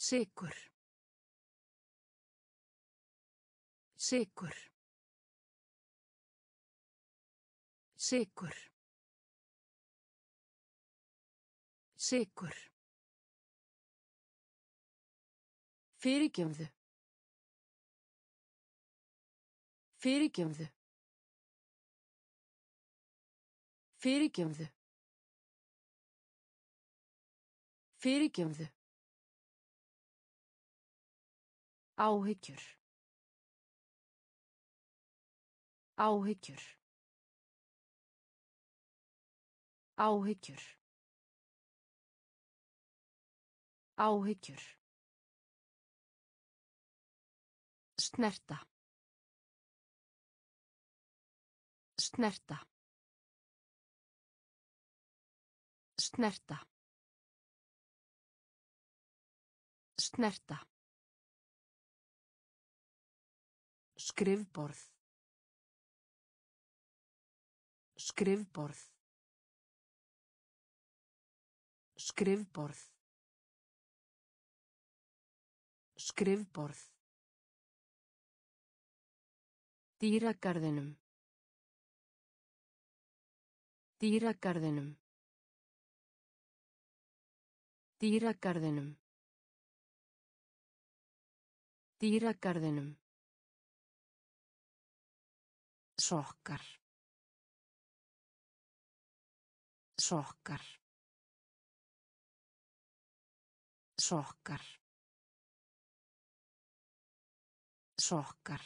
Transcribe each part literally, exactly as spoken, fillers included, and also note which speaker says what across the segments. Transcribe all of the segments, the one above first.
Speaker 1: Sykur. Sykur. Sykur. Sykur. Fyrirgefðu. Fyrirgefðu. Fyrirgefðu. Fyrirgefðu. Áhyggjur. Áhyggjur. Áhyggjur. Áhyggjur. Snerta. Snerta. Snerta. Snerta. Skrifborð. Skrifborð. Skrifborð. Skrifborð. Dýragarðinum. Dýragarðinum. Dýragarðinum. Dýragarðinum. Sokkar. Sokkar. Sokkar. Sokkar.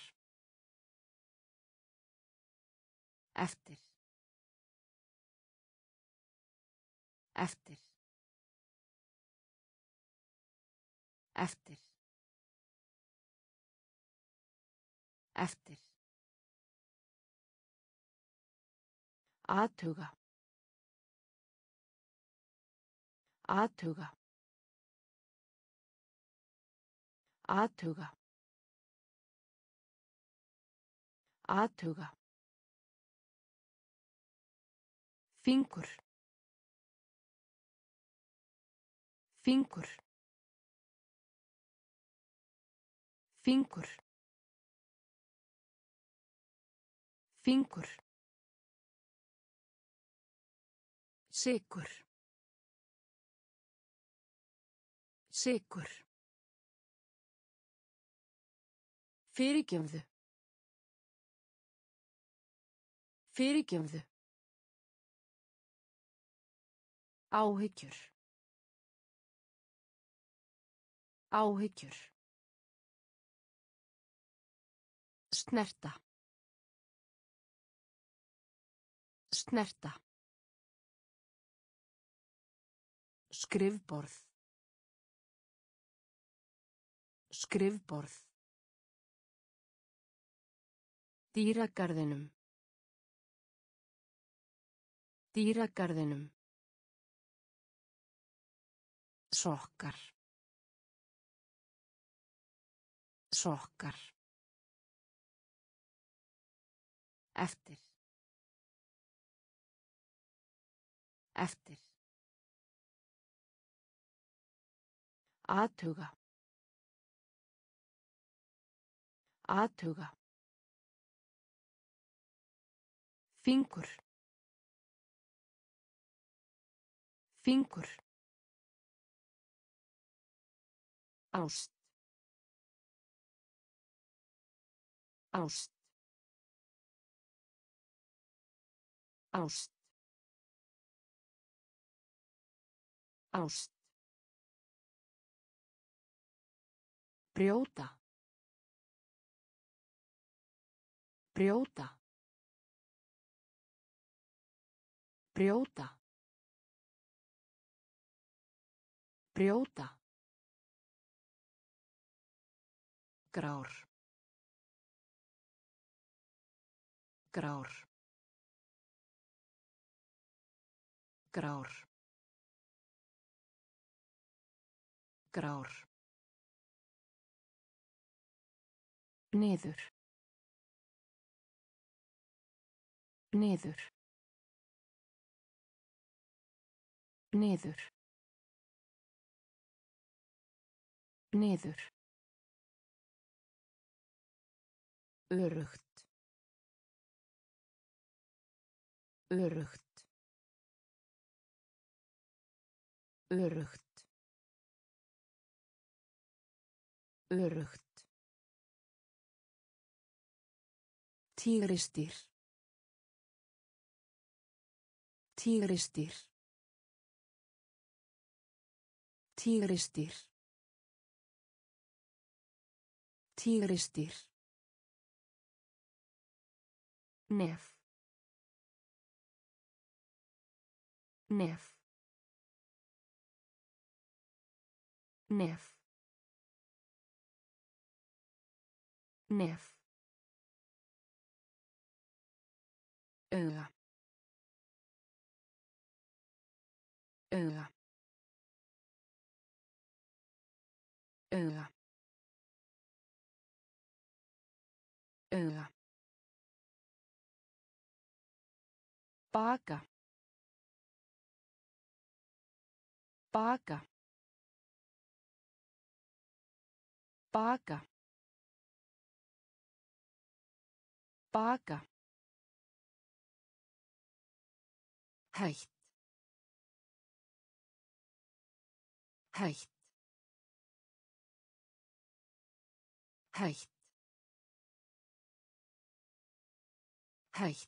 Speaker 1: Eftir. Eftir. Eftir. Eftir. Athuga. Athuga. Athuga. Athuga. Fingur. Fingur. Fingur. Fingur. Sykur. Sykur. Fyrirgefðu. Fyrirgefðu. Áhyggjur. Áhyggjur. Snerta. Snerta. Skrifborð. Skrifborð. Dýragarðinum. Dýragarðinum. Sokkar. Sokkar. Eftir. Eftir. Athuga. Athuga. Fingur. Fingur. Ást. Ást. Ást. Ást. Brjóta. Brjóta. Brjóta. Brjóta. Grár. Grár. Grár. Grár. Niður. Niður. Niður. Niður. Öruggt. Öruggt. Öruggt. Öruggt. Tígrisdýr. Tígrisdýr. Tígrisdýr. Tígrisdýr. Nef. Nef. Nef. Nef. Auga. Auga. Auga. Auga. Baka. Baka. Baka. Baka. Hætt. Hætt. Hætt. Hætt.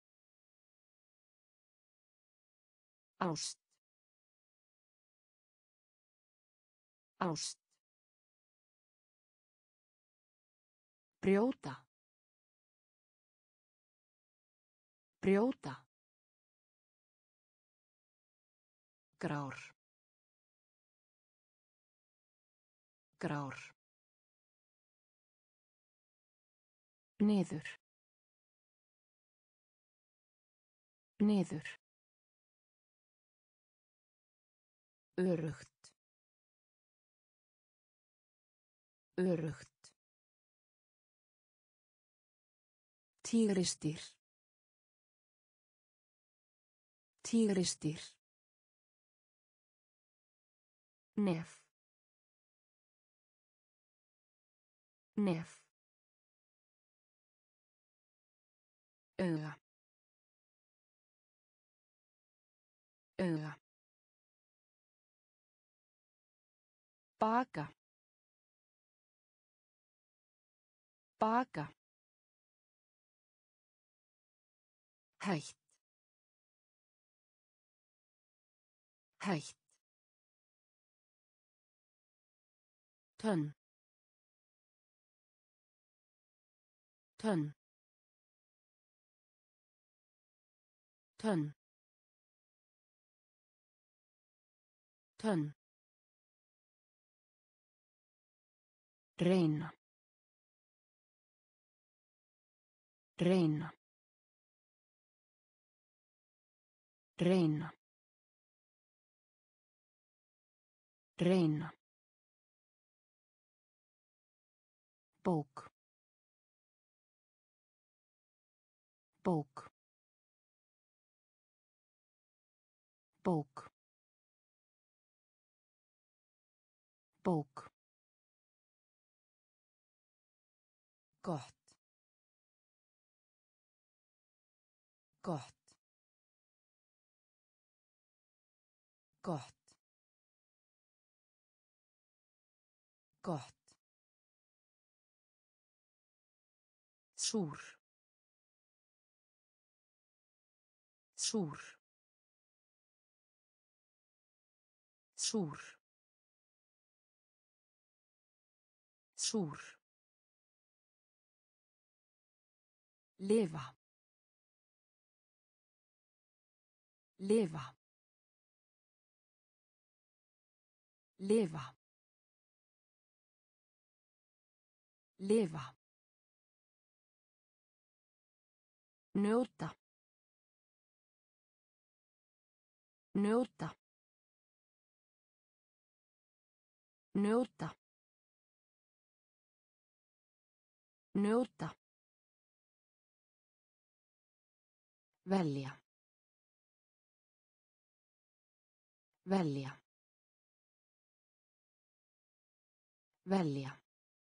Speaker 1: Ást. Ást. Brjóta. Brjóta. Grár. Grár. Niður. Niður. Öruggt. Öruggt. Tígrisdýr. Tígrisdýr. Nef. Nef. Auga. Auga. Baka. Baka. Hætt. Hætt. Tönn. Tönn. Tönn. Tönn. Reyna. Reyna. Reyna. Reyna. Bók. Bók. Bók. Bók. Gott. Gott. Gott. Gott. Súr. Súr. Súr. Súr. Lifa. Lifa. Lifa. Lifa. Njóta. Njóta. Njóta. Njóta. Velja. Velja. Velja.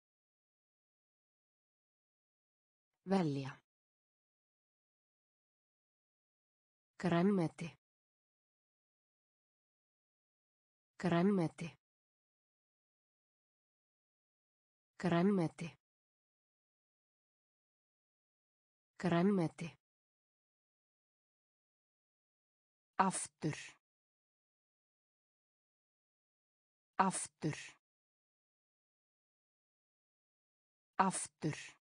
Speaker 1: Velja. Grænmeti. Grænmeti. Grænmeti. Grænmeti. Aftur. Aftur. Aftur.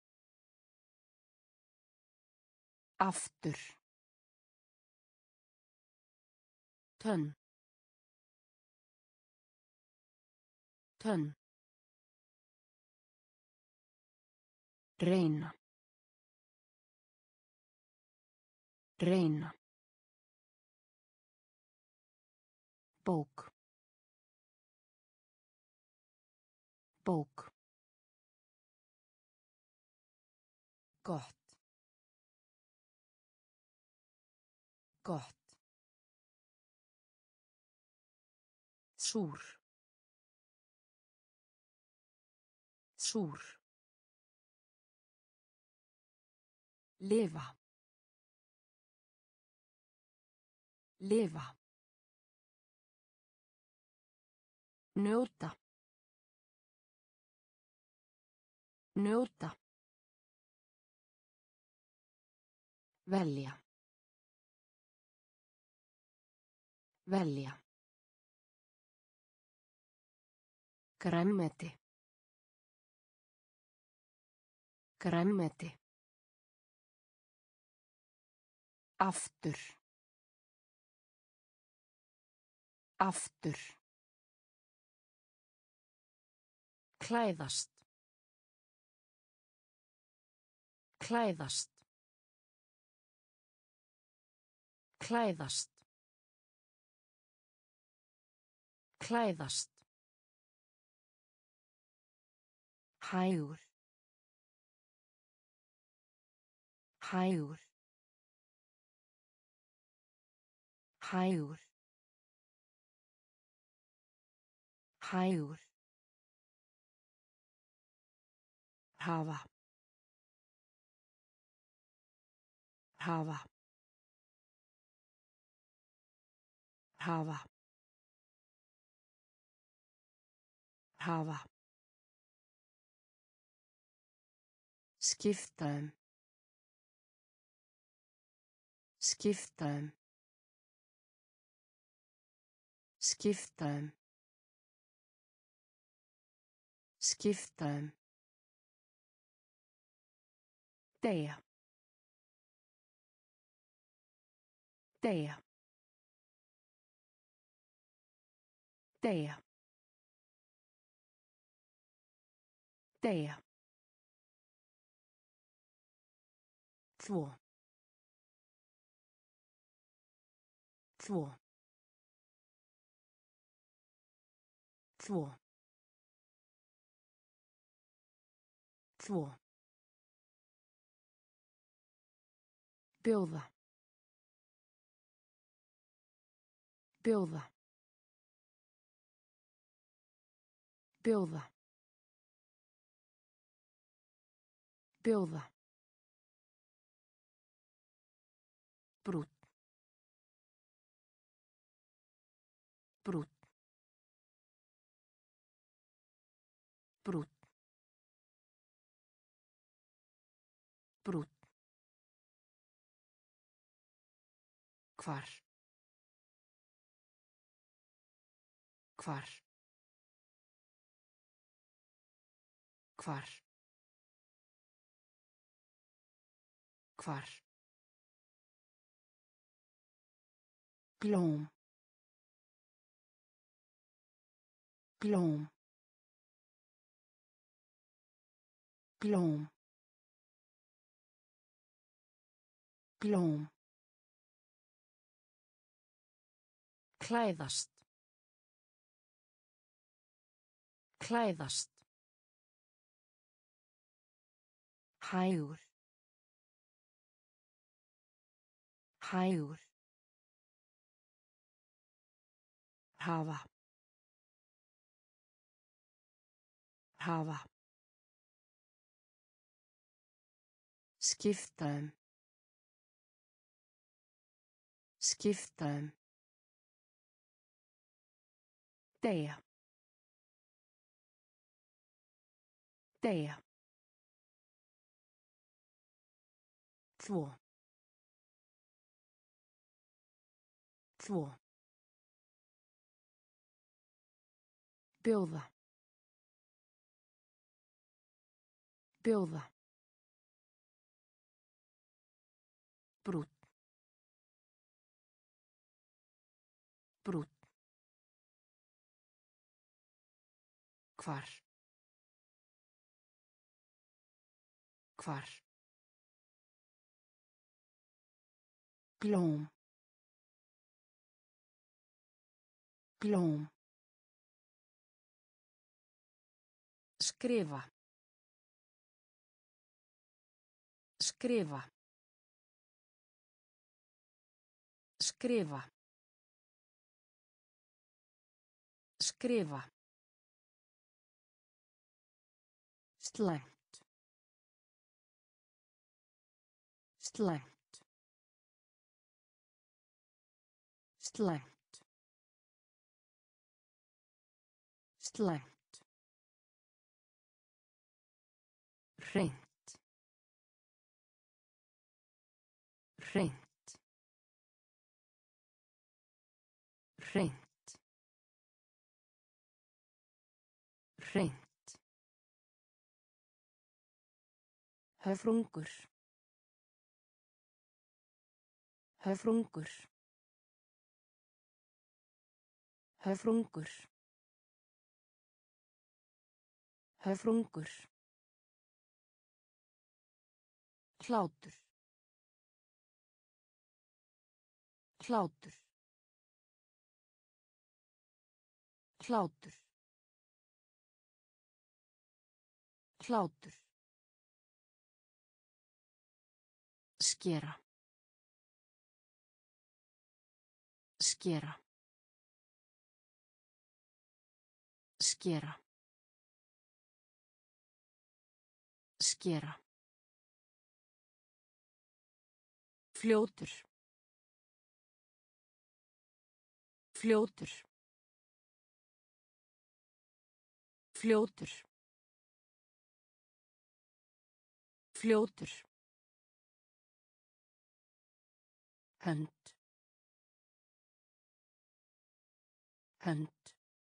Speaker 1: Aftur. Tönn. Tönn. Reyna. Reyna. Bók. Bók. Gott. Gott. Súr. Súr. Lifa. Lifa. Njóta. Njóta. Velja. Velja. Grænmeti. Grænmeti. Aftur. Aftur. Klæðast. Klæðast. Klæðast. Klæðast. Hægur. Hægur. Hægur. Hægur. Hafa. Hafa. Hafa. Hafa. Skipta um. Skipta um. Skipta um. Skipta um. Deyja. Deyja. Deyja. Deyja. Þvo. Þvo. Þvo. Þvo. Bjóða. Bjóða. Bjóða. Bjóða. Brúnn. Brúnn. Brúnn. Brúnn. Hvar. Hvar. Hvar. Hvar. Blóm. Blóm. Blóm. Blóm. Klæðast. Klæðast. Hægur. Hægur. Hafa. Hafa. Skipta um. Skipta um. Deyja. Deyja. Þvo. Þvo. Bjóða. Bjóða. Brúnn. Brúnn. Hvar. Hvar. Blóm. Blóm. Skrifa. Skrifa. Skrifa. Skrifa. Slæmt. Slæmt. Slæmt. Slæmt. Hreint. Hreint. Hreint. Hreint. Höfrungur. Höfrungur. Höfrungur. Höfrungur. Hlátur. Hlátur. Hlátur. Hlátur. Skera. Skera. Skera. Skera. Fljótur. Fljótur. Fljótur. Fljótur. Hönd. Hönd.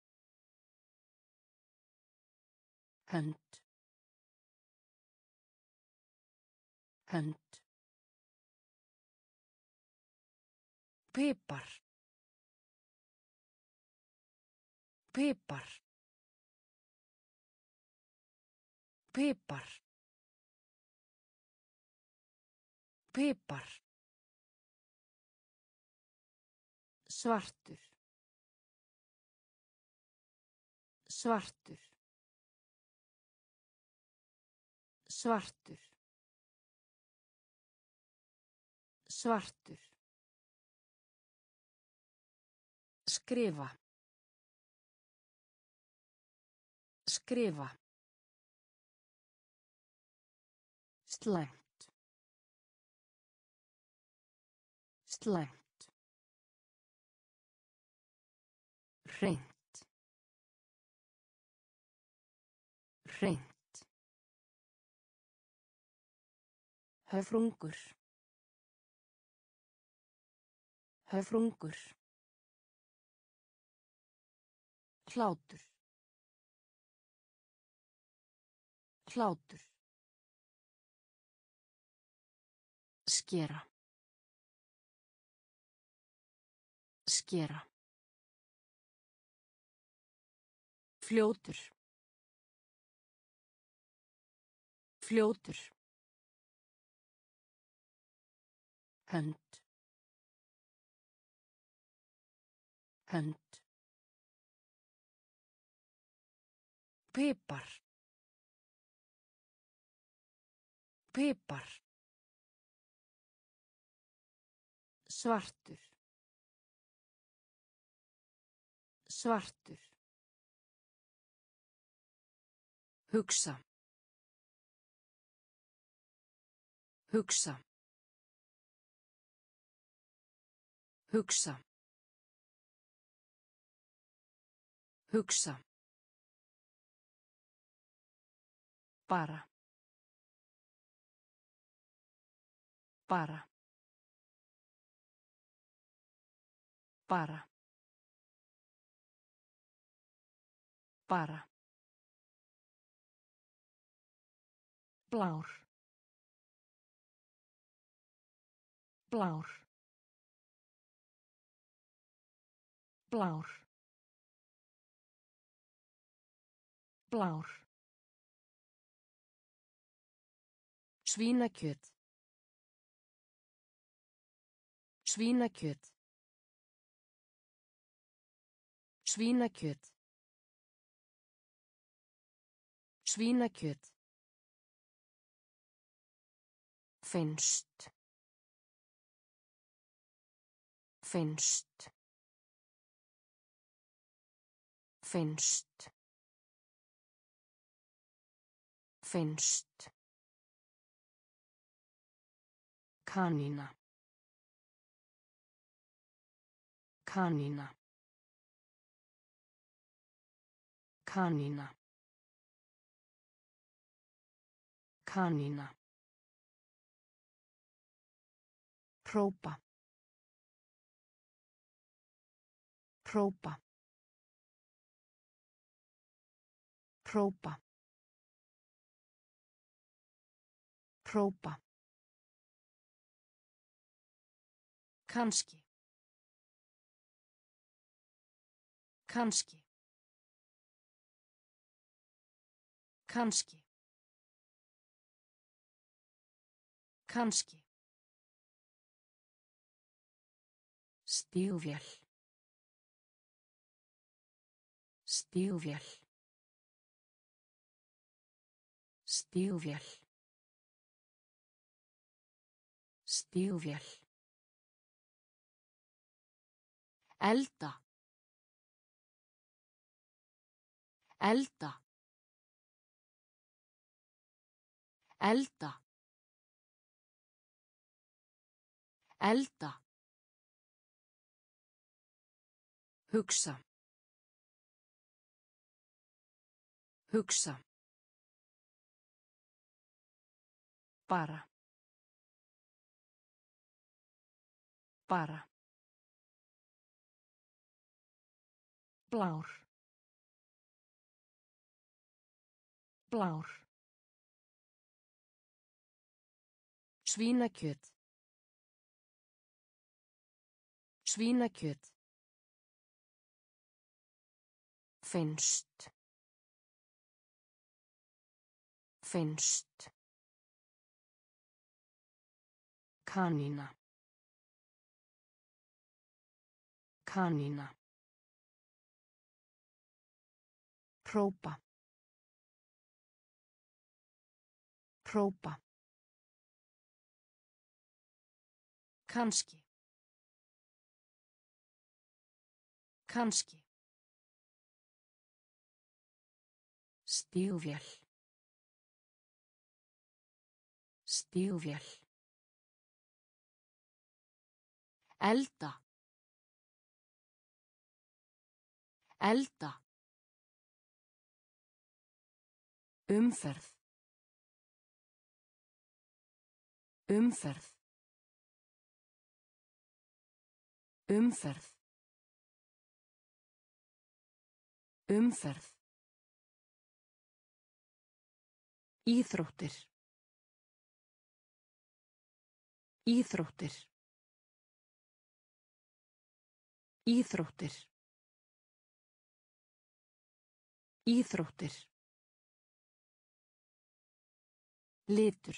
Speaker 1: Hönd. Hönd. Pipar. Pipar. Pipar. Pipar. Svartur. Svartur. Svartur. Svartur. Skrifa. Skrifa. Slæmt. Slæmt. Hreint. Hreint. Höfrungur. Höfrungur. Hlátur. Hlátur. Skera. Skera. Fljótur. Fljótur. Hönd. Hönd. Pipar. Pipar. Svartur. Svartur. Hugsa. Hugsa. Hugsa. Hugsa. Bara. Bara. Bara. Bara. Blár. Blár. Blár. Blár. Svínakjöt. Svínakjöt. Svínakjöt. Svínakjöt. Finnst. Finnst. Finnst. Finnst. Kanína. Kanína. Kanína. Kanína. Hrópa. Hrópa. Hrópa. Hrópa. Kannski. Kannski. Kannski. Kannski. Stígvél. Stígvél. Stígvél. Stígvél. Elda. Elda. Elda. Elda. Hugsa. Hugsa. Bara. Bara. Blár. Blár. Svínakjöt. Svínakjöt. Finnst. Finnst. Kanína. Kanína. Hrópa. Hrópa. Kannski. Kannski. Stígvél. Stígvél. Elda. Elda. Umferð. Umferð. Umferð. Umferð. Íþróttir. Íþróttir. Íþróttir. Íþróttir. Litur.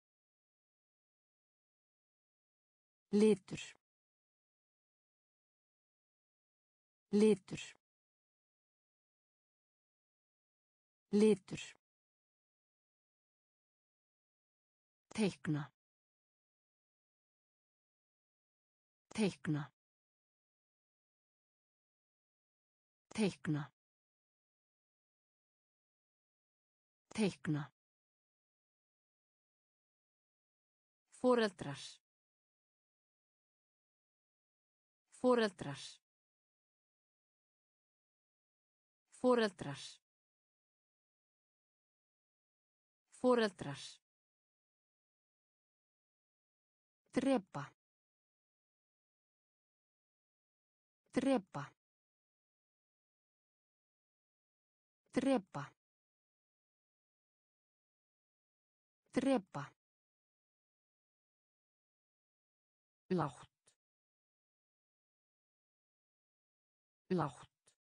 Speaker 1: Litur. Litur. Litur. Teikna. Teikna. Teikna. Teikna. Foreldrar. Foreldrar. Foreldrar. Foreldrar. Drepa. Drepa. Drepa. Drepa. Lágt. Lágt.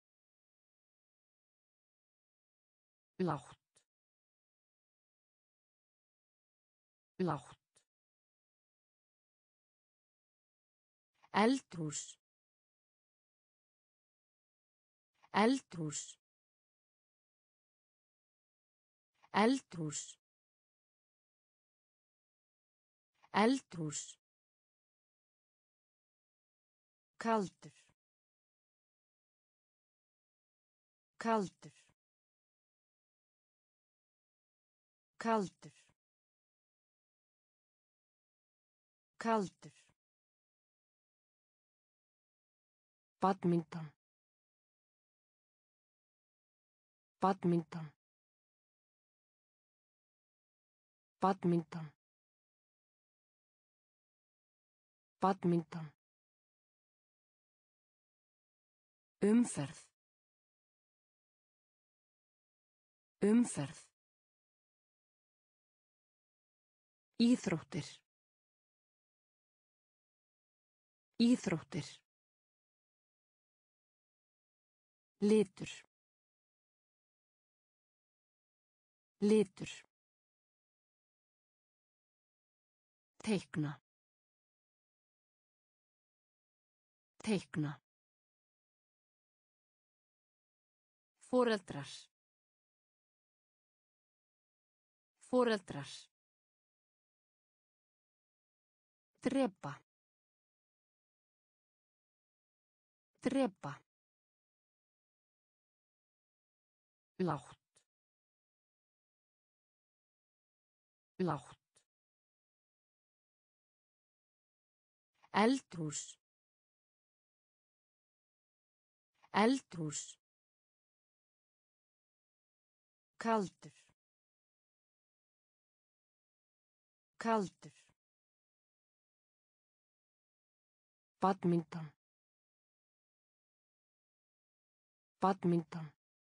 Speaker 1: Lágt. Lágt. Eldhús. Eldhús. Eldhús. Eldhús. Kaldur. Kaldur. Kaldur. Kaldur. Badminton. Badminton. Badminton. Badminton. Umferð. Umferð. Íþróttir. Íþróttir. Litur. Litur. Teikna. Teikna. Foreldrar. Foreldrar. Drepa. Drepa. Lágt. Lágt. Eldhús. Eldhús. Kaldur. Kaldur. Badminton. Badminton.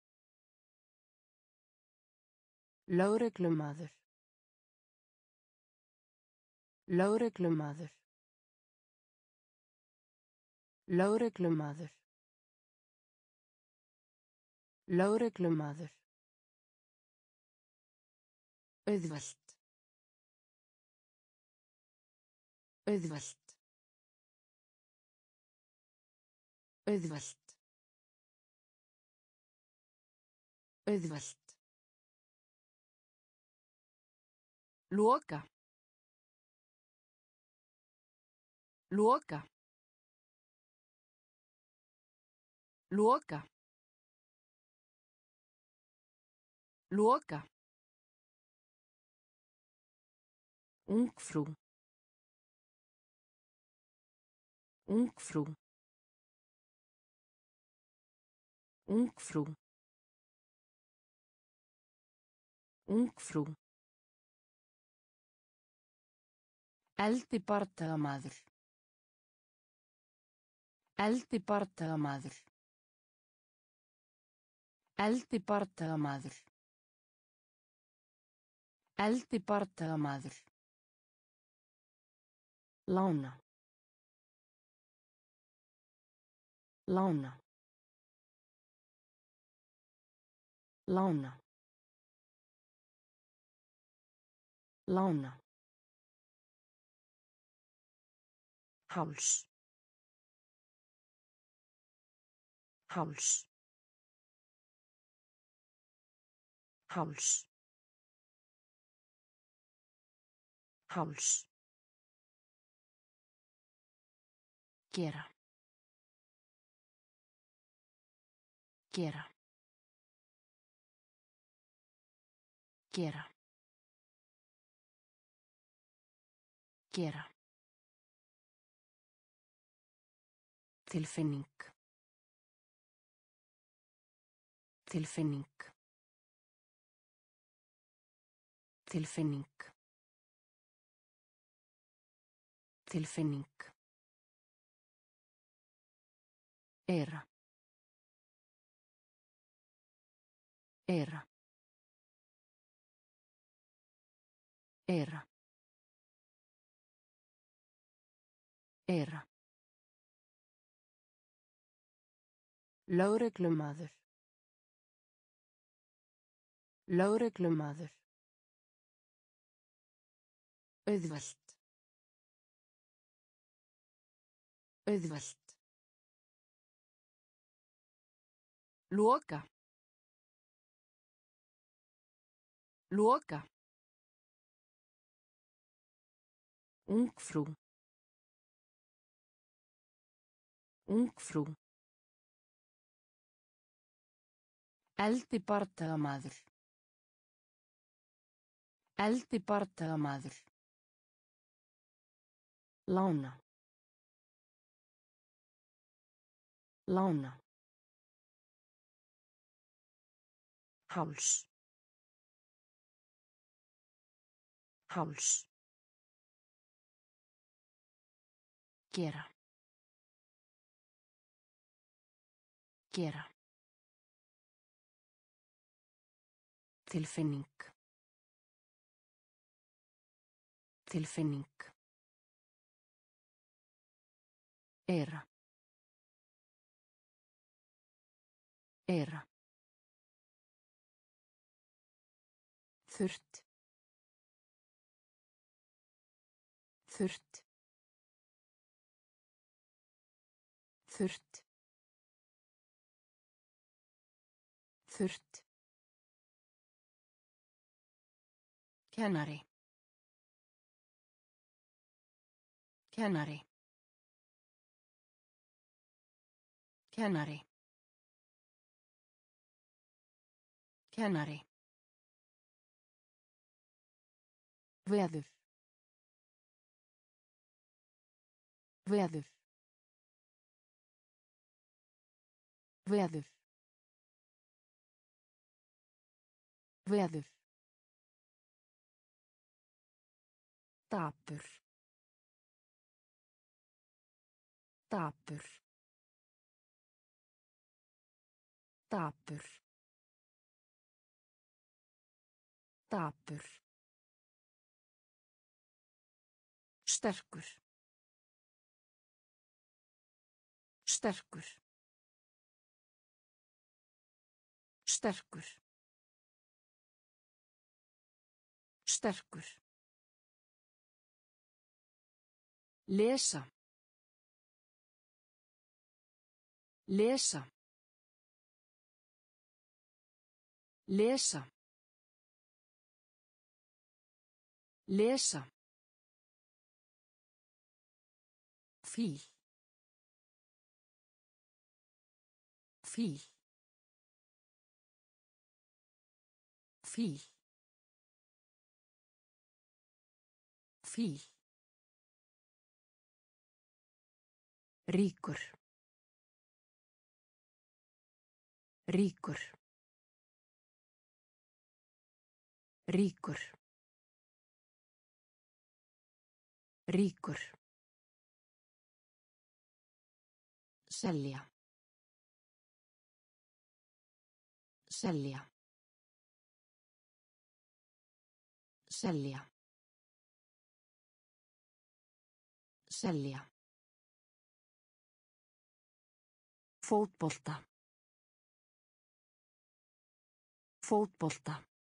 Speaker 1: Lögreglumaður. Lögreglumaður. Lögreglumaður. Lögreglumaður. Auðvelt. Auðvelt. Auðvelt. Auðvelt. Loka. Loka. Loka. Loka. Ungfrú. Ungfrú. Ungfrú. Ungfrú. Eldi bardagamaður. Eldi bardagamaður. Eldi bardagamaður. Eldi bardagamaður. Lána. Lána. Lána. Lána. Háls. Háls. Háls. Háls. Gera. Gera. Gera. Gera. Tilfinning. Tilfinning. Tilfinning. Tilfinning. Era. Era. Era. Era. Lögreglumaður. Lögreglumaður. Auðvelt. Auðvelt. Loka. Loka. Ungfrú. Ungfrú. Eldi bardagamaður. Eldi bardagamaður. Lána. Lána. Háls. Háls. Gera. Gera. Tilfinning. Tilfinning. Era. Era. Þurrt. Þurrt. Þurrt. Þurrt. Kennari. Kennari. Kennari. Kennari. Veður. Veður. Veður. Veður. Dapur. Dapur. Dapur. Dapur. Sterkur. Sterkur. Sterkur. Sterkur. Lesa. Lesa. Lesa. Lesa. Fíl. Fíl. Fíl. Fíl. Ríkur. Ríkur. Ríkur. Ríkur. Selja. Selja. Selja. Selja. Fótbolta. Fótbolta.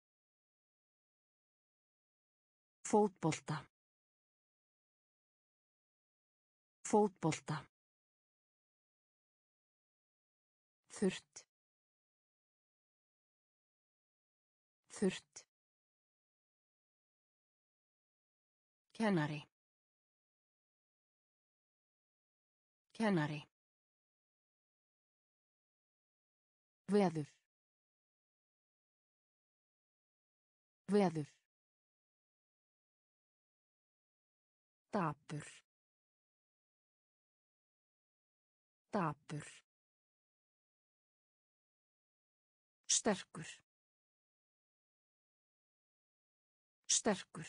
Speaker 1: Fótbolta. Fótbolta. Þurrt. Þurrt. Kennari. Kennari. Veður. Veður. Dapur. Dapur. Sterkur. Sterkur.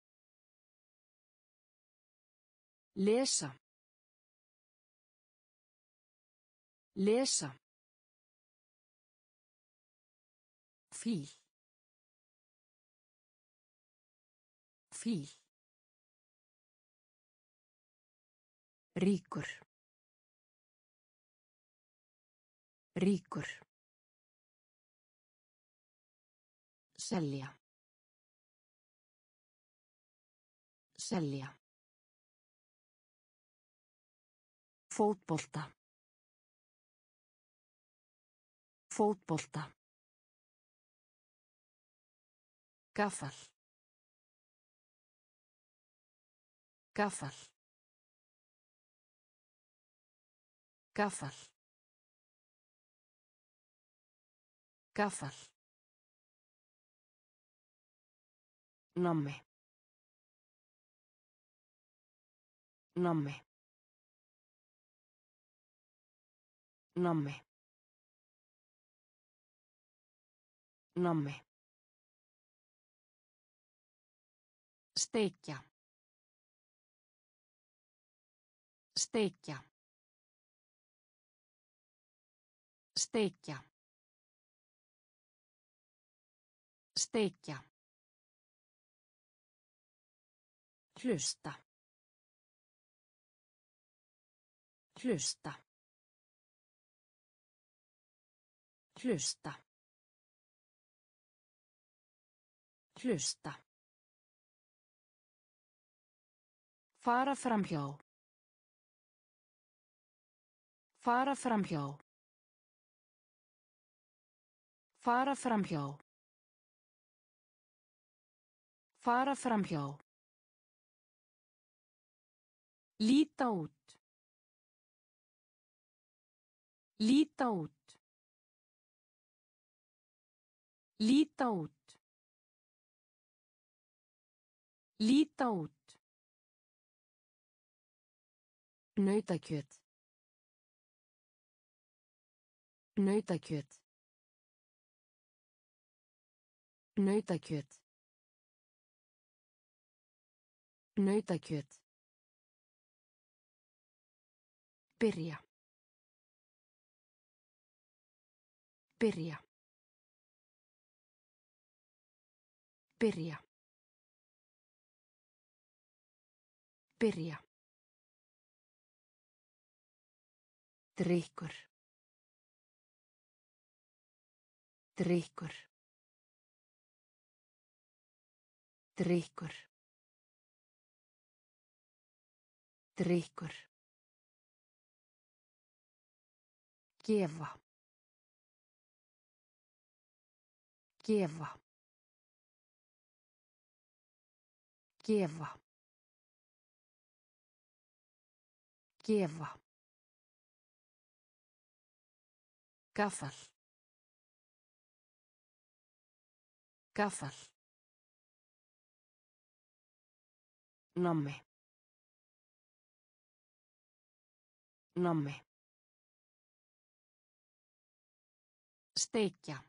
Speaker 1: Lesa. Lesa. Fíl. Fíl. Ríkur. Ríkur. Selja. Selja. Fótbolta. Fótbolta. Gaffal. Gaffal. Gaffal. Gaffal. Nammi. Nammi. Nammi. Nammi. Steikja. Steikja. Steikja. Steikja. Hlusta. Hlusta. Hlusta. Hlusta. Fara framhjá. Fara framhjá. Fara framhjá. Fara framhjá. Líta út. Líta út. Líta út. Líta út. Nautakjöt. Nautakjöt. Nautakjöt. Nautakjöt. Byrja. Byrja. Byrja. Byrja. Drykkur. Drykkur. Drykkur. Drykkur. Gefa. Gefa. Gefa. Gefa. Gaffal. Gaffal. Nammi. Nammi. Steikja.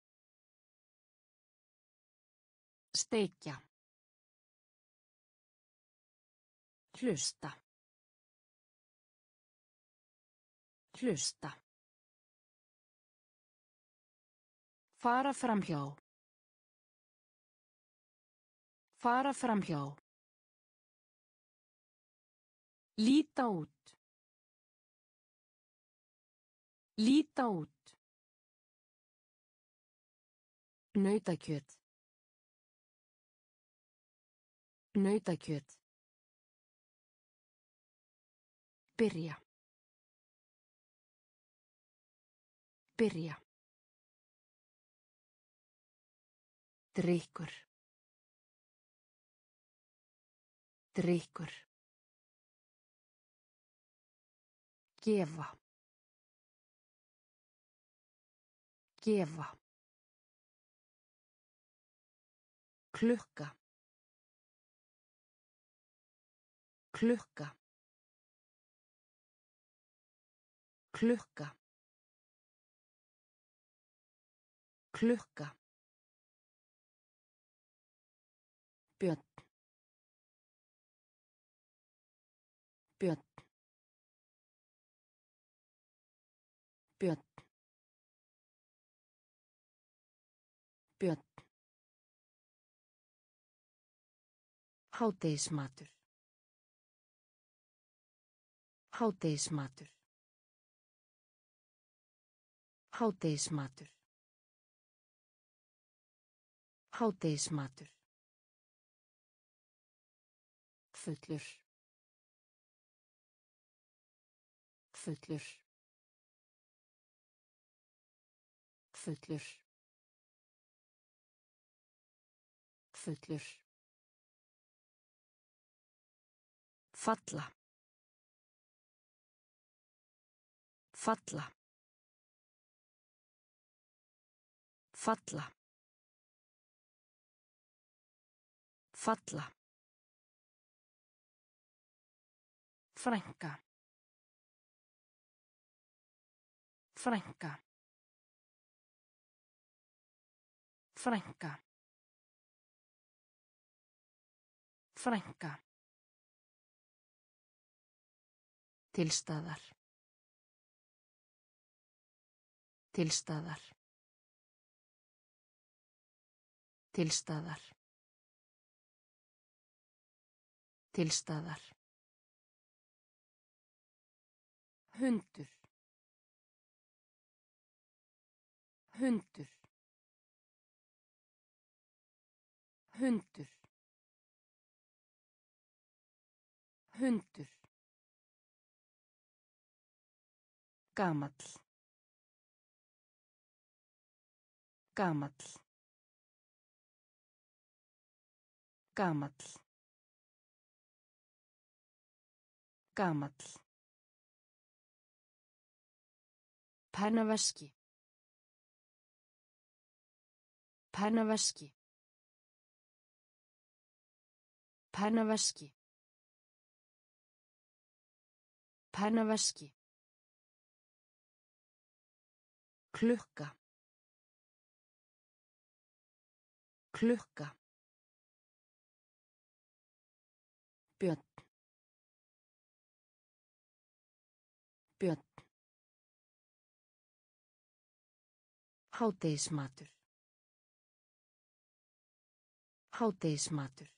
Speaker 1: Steikja. Hlusta. Hlusta. Fara framhjá. Fara framhjá. Líta út. Líta út. Nautakjöt. Nautakjöt. Byrja. Byrja. Drykkur. Drykkur. Gefa. Gefa. Klukka. Klukka. Klukka. Klukka. Björn. Björn. Björn. Björn. Hádegismatur. Hádegismatur. Hádegismatur. Hádegismatur. Fullur. Fullur. Fullur. Fullur. Falla. Falla. Falla. Falla. Frænka. Frænka. Frænka. Frænka. Tilstaðar. Tilstaðar. Tilstaðar. Tilstaðar. Hundur. Hundur. Hundur. Hundur. Gamall. Gamall. Gamall. Gamall. Pennaveski. Pennaveski. Pennaveski. Pennaveski. Klukka. Klukka. Björn. Björn. Hádegismatur. Hádegismatur.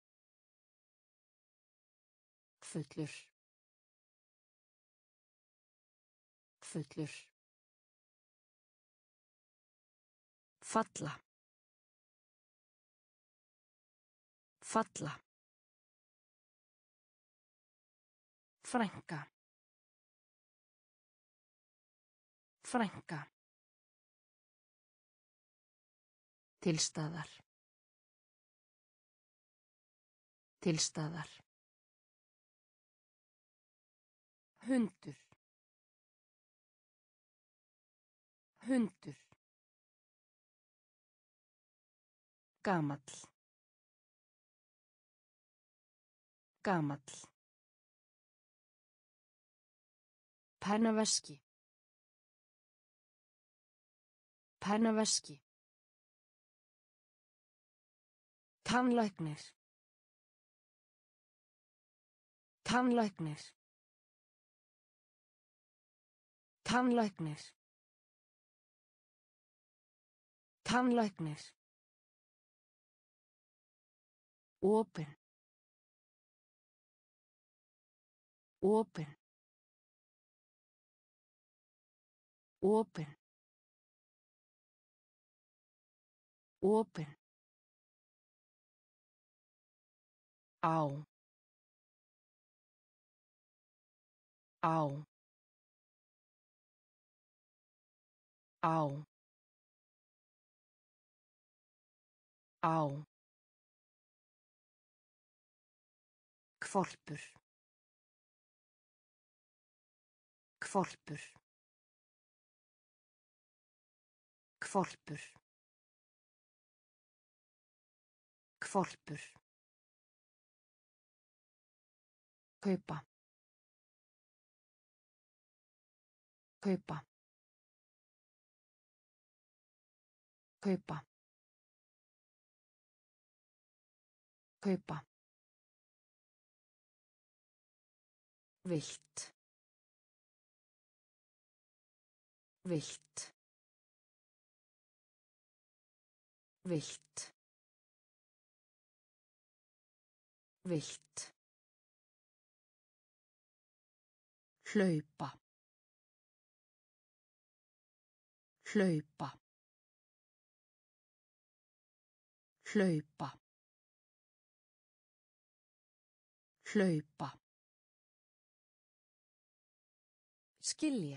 Speaker 1: Fullur. Fullur. Falla. Falla. Frænka. Frænka. Tilstaðar. Tilstaðar. Hundur. Hundur. Gamall. Gamall. Pennaveski. Pennaveski. Tannlæknir. Tannlæknir. Tannlæknir. Tannlæknir. Opin. Opin. Opin. Opin. Á. Á. Á. Á. Hvolpur. Hvolpur. Hvolpur. Hvolpur. Kaupa. Kaupa. Kaupa. Kaupa. Vilt. Vilt. Vilt. Vilt. Hlaupa. Hlaupa. Hlaupa. Hlaupa. Skilja.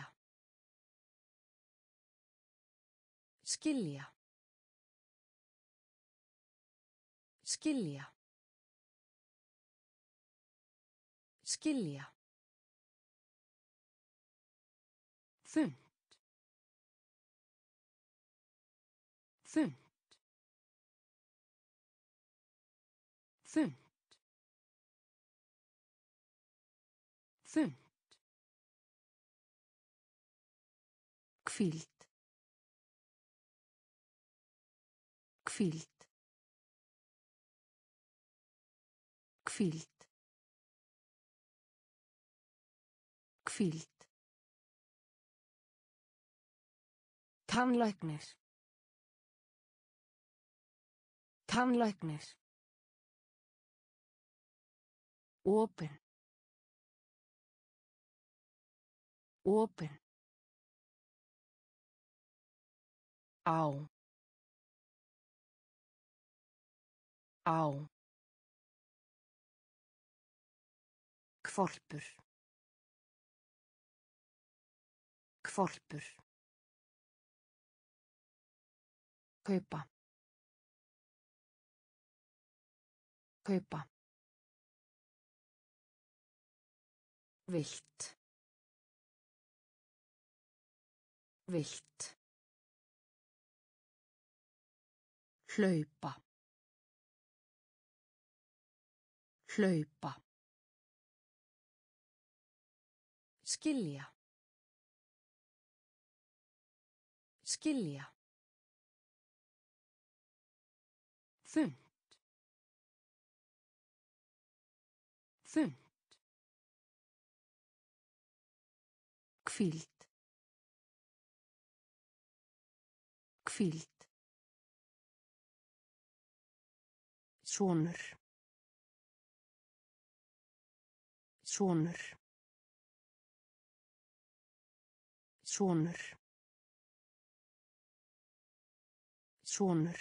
Speaker 1: Skilja. Skilja. Skilja. Þunnt. Þunnt. Þunnt. Þunnt. Hvíld. Hvíld. Hvíld. Hvíld. Tannlæknir. Tannlæknir. Opin. Opin. Á. Á. Hvolpur. Hvolpur. Kaupa. Kaupa. Vilt. Vilt. Hlaupa. Hlaupa. Skilja. Skilja. Þunnt. Þunnt. Hvíld. Hvíld. Sonur. Sonur. Sonur. Sonur.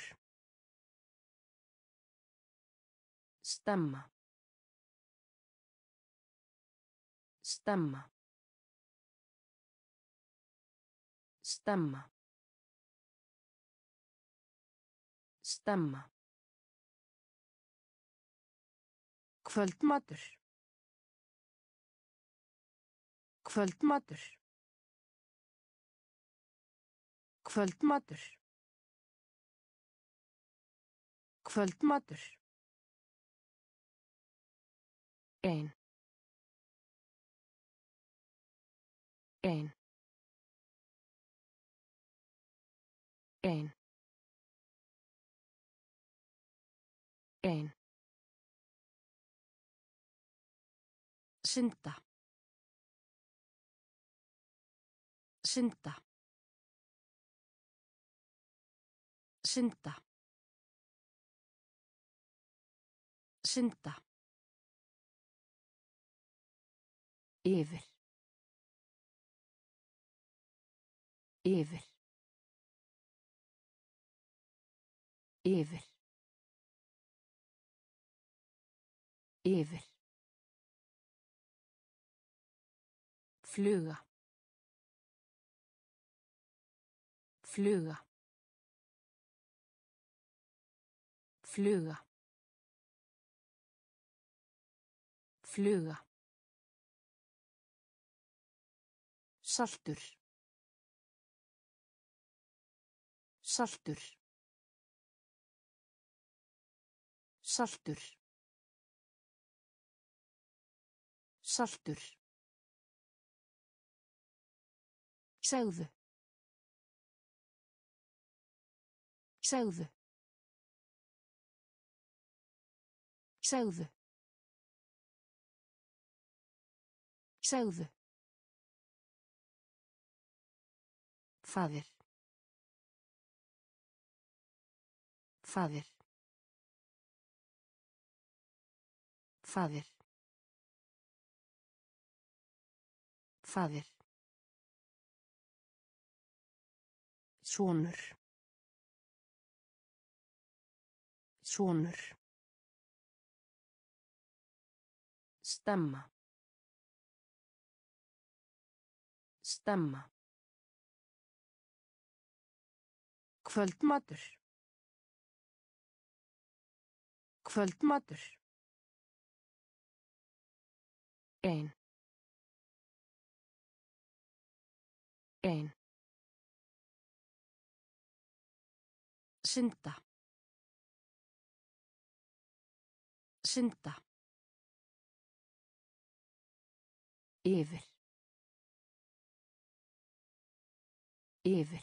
Speaker 1: Stemma. Stemma. Stemma. Stemma. Kvöldmatur. Kvöldmatur. Kvöldmatur. Kvöldmatur. Ein. Ein. Ein. Ein. Synda. Synda. Synda. Synda. Yfir. Yfir. Yfir. Yfir. Fluga. Fluga. Fluga. Fluga. Saltur. Saltur. Saltur. Saltur. Segðu. Segðu. Segðu. Segðu. Faðir. Faðir. Faðir. Faðir. Sonur. Sonur. Stemma. Stemma. Kvöldmatur. Kvöldmatur. Ein. Ein. Synda. Synda. Yfir. Yfir.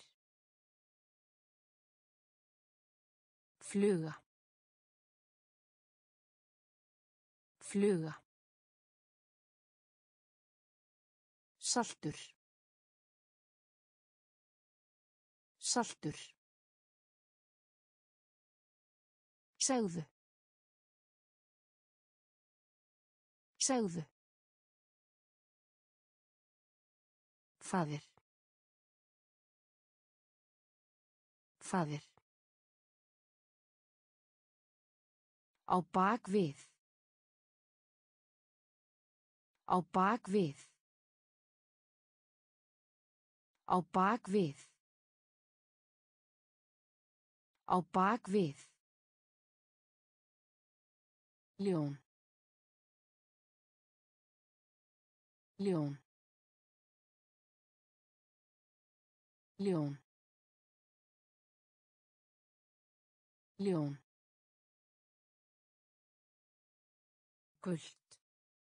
Speaker 1: Fluga. Fluga. Saltur. Saltur. Segðu. Segðu. Faðir. Faðir. Á bak við. Á bak við. Á bak við. Á bak við. Ljón. Ljón. Ljón. Ljón. Gult.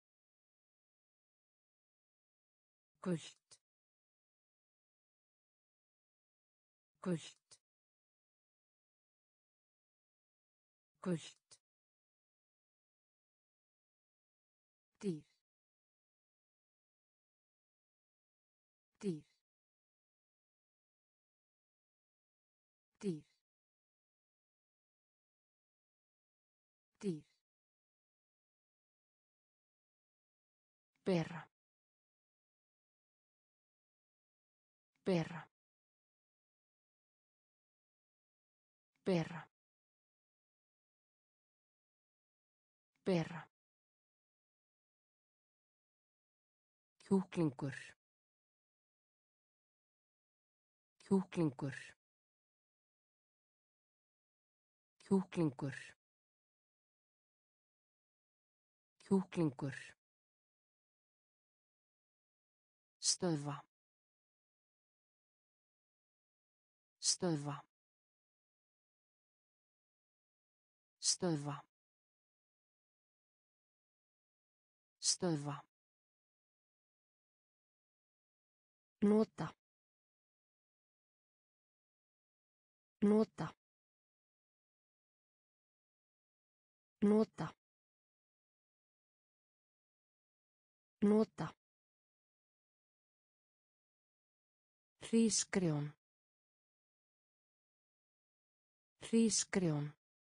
Speaker 1: Gult. Gult. Gult. Dýr. Dýr. Dýr. Dýr. Bera. Bera. Bera. Bera. Kjúklingur. Kjúklingur. Kjúklingur. Kjúklingur. Stöðva. Stöðva. Stöðva. Stöðva. Nota. Nota. Nota. Nota. Hrísgrjón. Hrísgrjón.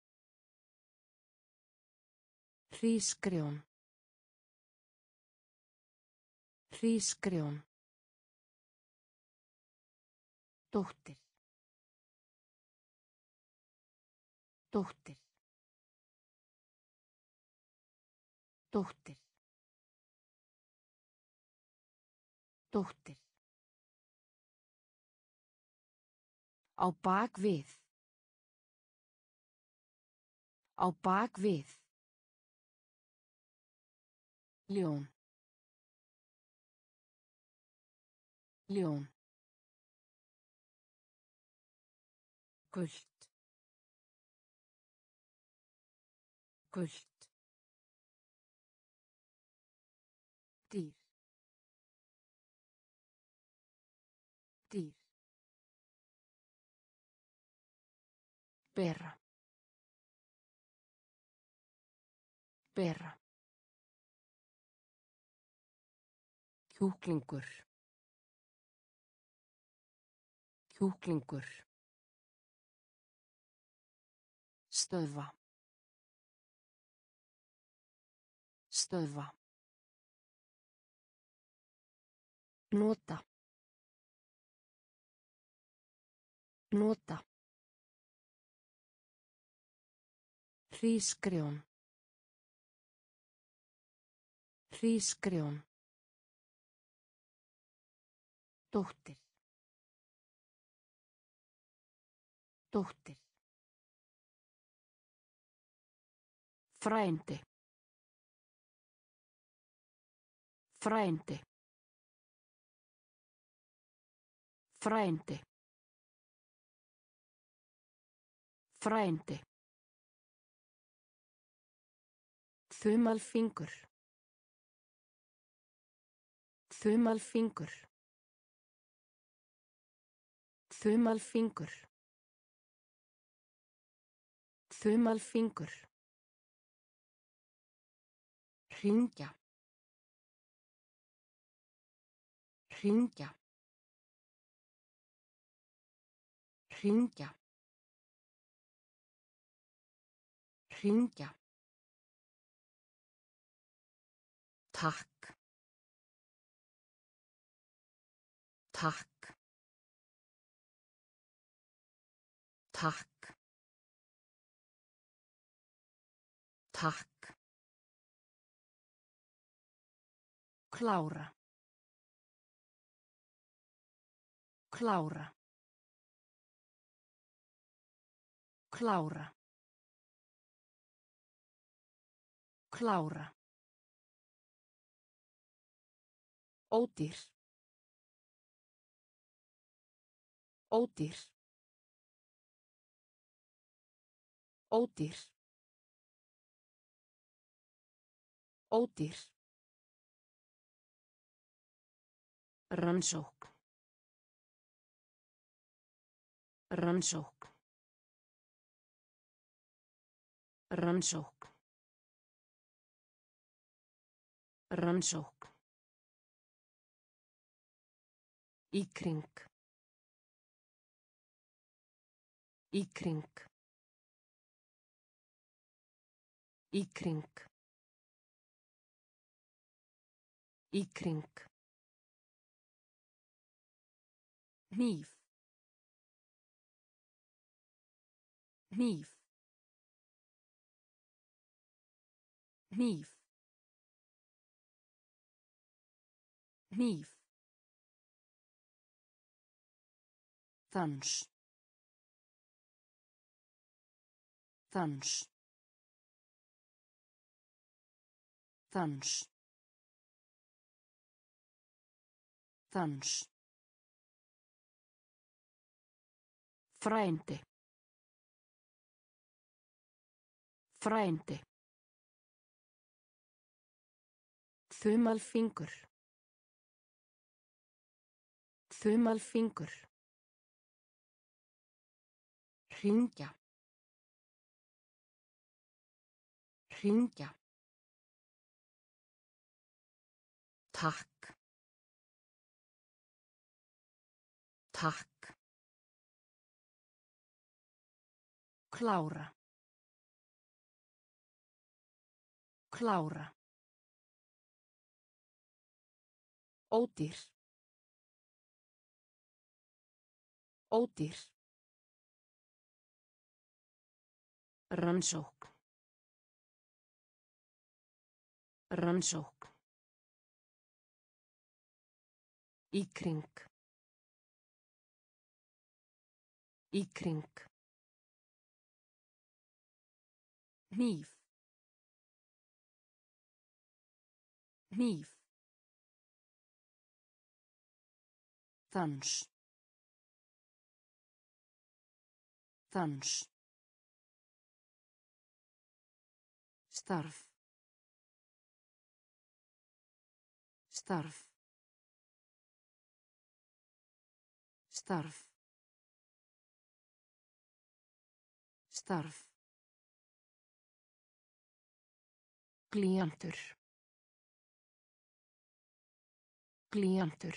Speaker 1: Hrísgrjón. Hrísgrjón. Dóttir. Dóttir. Dóttir. Dóttir. Á bak við. Á bak við. Ljón. Ljón. Gult. Gult. Dýr. Dýr. Bera. Bera. Kjúklingur. Kjúklingur. Stöðva. Stöðva. Nota. Nota. Hrísgrjón. Hrísgrjón. Dóttir. Dóttir. Frændi. Frændi. Frændi. Frændi. Þumalfingur. Þumalfingur. Þumalfingur. Þumalfingur. Hringja. Hringja. Hringja. Hringja. Takk. Takk. Takk. Takk. Klára. Klára. Klára. Klára. Ódýr. Ódýr. Ódýr. Ódýr. Rannsókn. Rannsókn. Rannsókn. Rannsókn. Í kring. Í kring. Í kring. Í kring. Hníf. Hníf. Hníf. Hníf. Dans. Dans. Dans. Dans. Frændi. Frændi. Þumalfingur. Þumalfingur. Hringja. Hringja. Takk. Takk. Klára. Klára. Ódýr. Ódýr. Rannsókn. Rannsókn. Í kring. Í kring. Hníf. Hníf. Dans. Dans. Starf. Starf. Starf. Starf. Glíjantur. Glíjantur.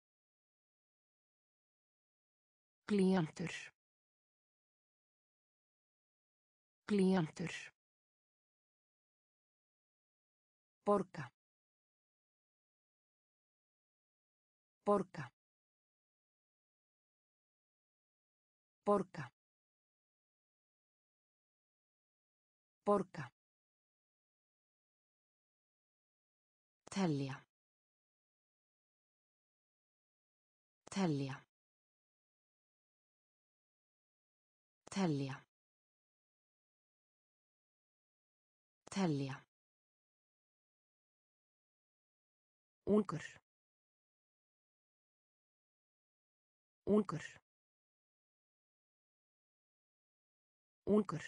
Speaker 1: Glíjantur. Glíjantur. Borga. Borga. Borga. Borga. Telja. Telja. Telja. Telja. Ungur. Ungur. Ungur.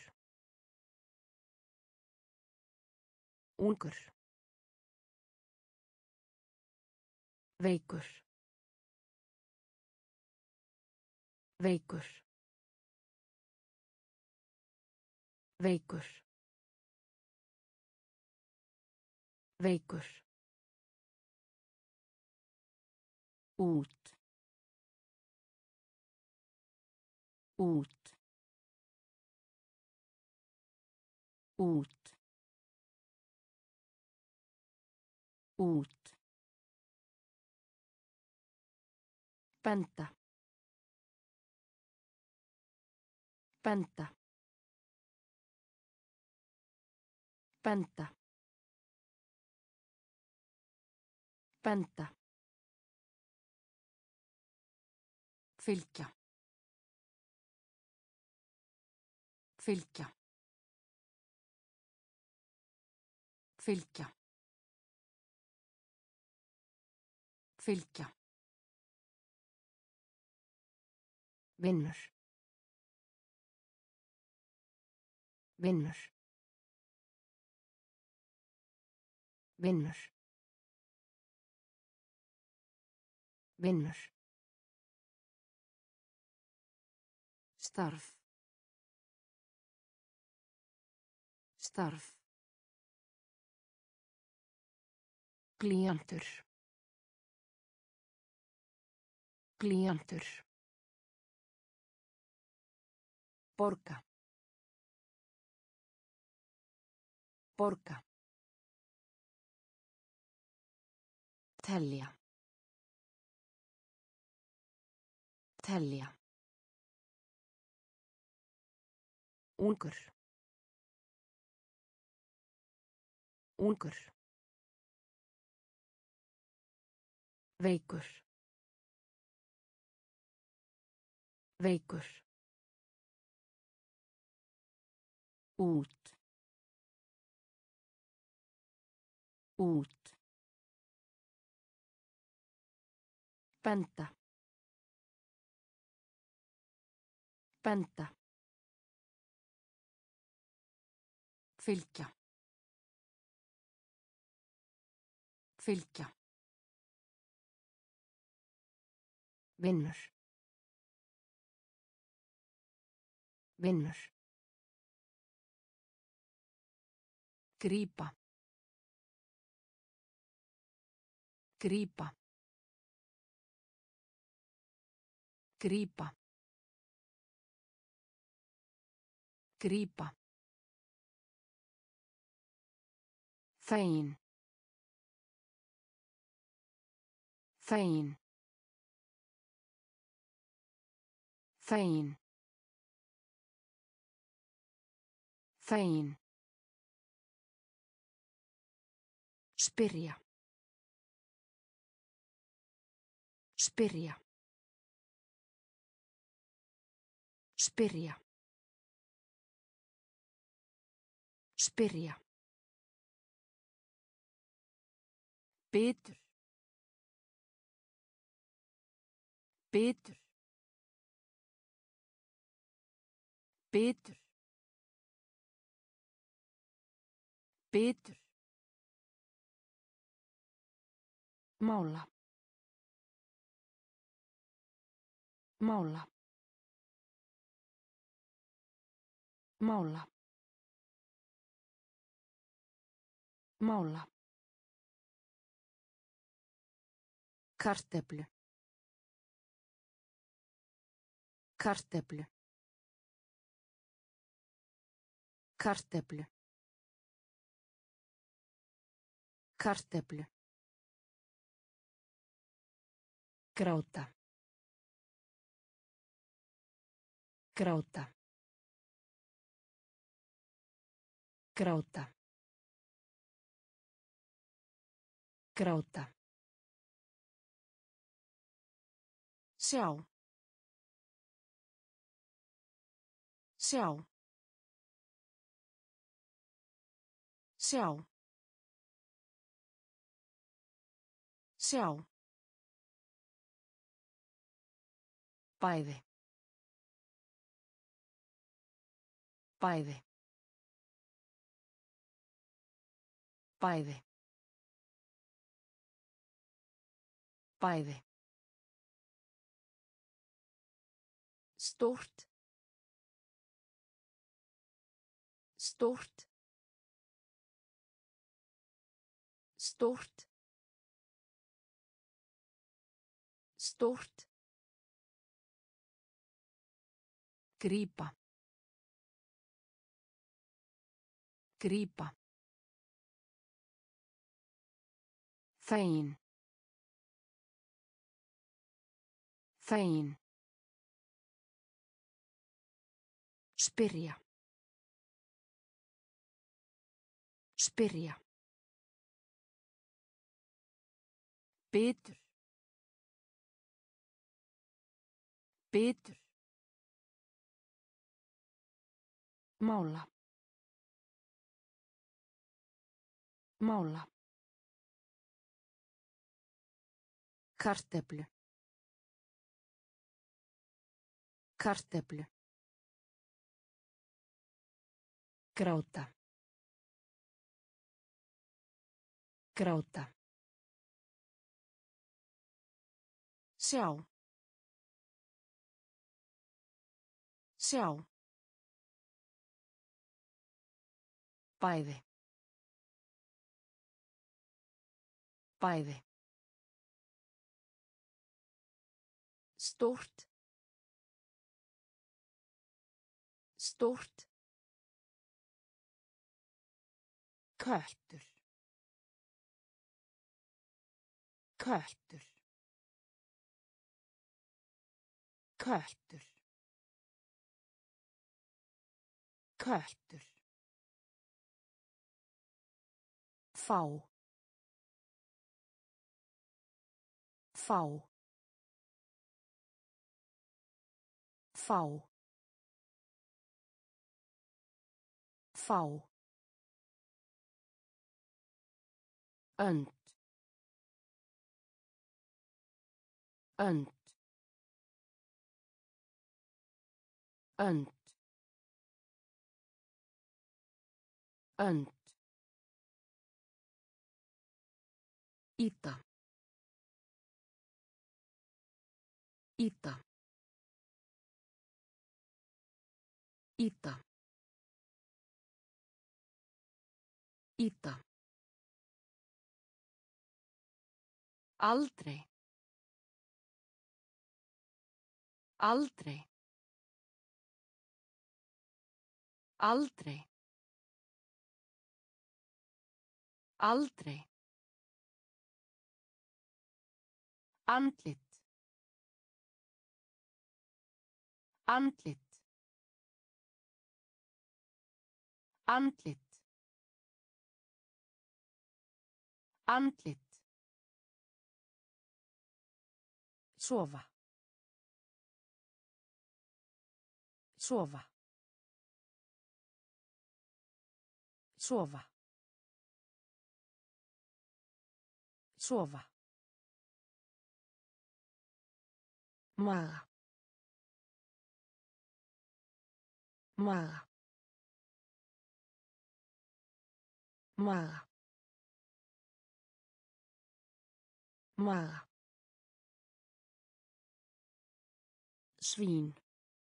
Speaker 1: Ungur. Veikur. Veikur. Veikur. Veikur. Út. Út. Út. Út. Benda. Benda. Benda. Benda. Fylgja. Fylgja. Fylgja. Fylgja. Vinnur. Vinnur. Vinnur. Vinnur. Starf. Starf. Glíjantur. Glíjantur. Borga. Borga. Telja. Telja. Ungur. Ungur. Veikur. Veikur. Út. Út. Benda. Benda. Fylgja. Fylgja. Vinnur. Vinnur. Grípa. Grípa. Grípa. Grípa. Þegin. Þegin. Þegin. Þegin. Spyrja. Spyrja. Spyrja. Spyrja. Bitur. Bitur. Bitur. Bitur. Mála. Mála. Mála. Mála. Kartöflu. Kartöflu. Kartöflu. Kartöflu. Gráta. Gráta. Gráta. Gráta. Sjá. Sjá. Sjá. Sjá. Bæði. Bæði. Bæði. Bæði. Stórt. Stórt. Stórt. Stórt. Grípa. Grípa. Þegin. Þegin. Spyrja. Spyrja. Bitur. Bitur. Mála. Mála. Kartöflu. Kartöflu. Gráta. Gráta. Sjá. Sjá. Bæði. Bæði. Stórt. Stórt. Köttur. Köttur. Köttur. Köttur. Fá. Fá. Fá. Fá. Önd. Önd. Önd. Önd. Ýta. Ýta. Ýta. Ýta. Aldrei. Aldrei. Aldrei. Aldrei. Andlit. Andlit. Andlit. Andlit. Sofa. Sofa. Sofa. Sofa. Maga. Maga. maga, maga, svín,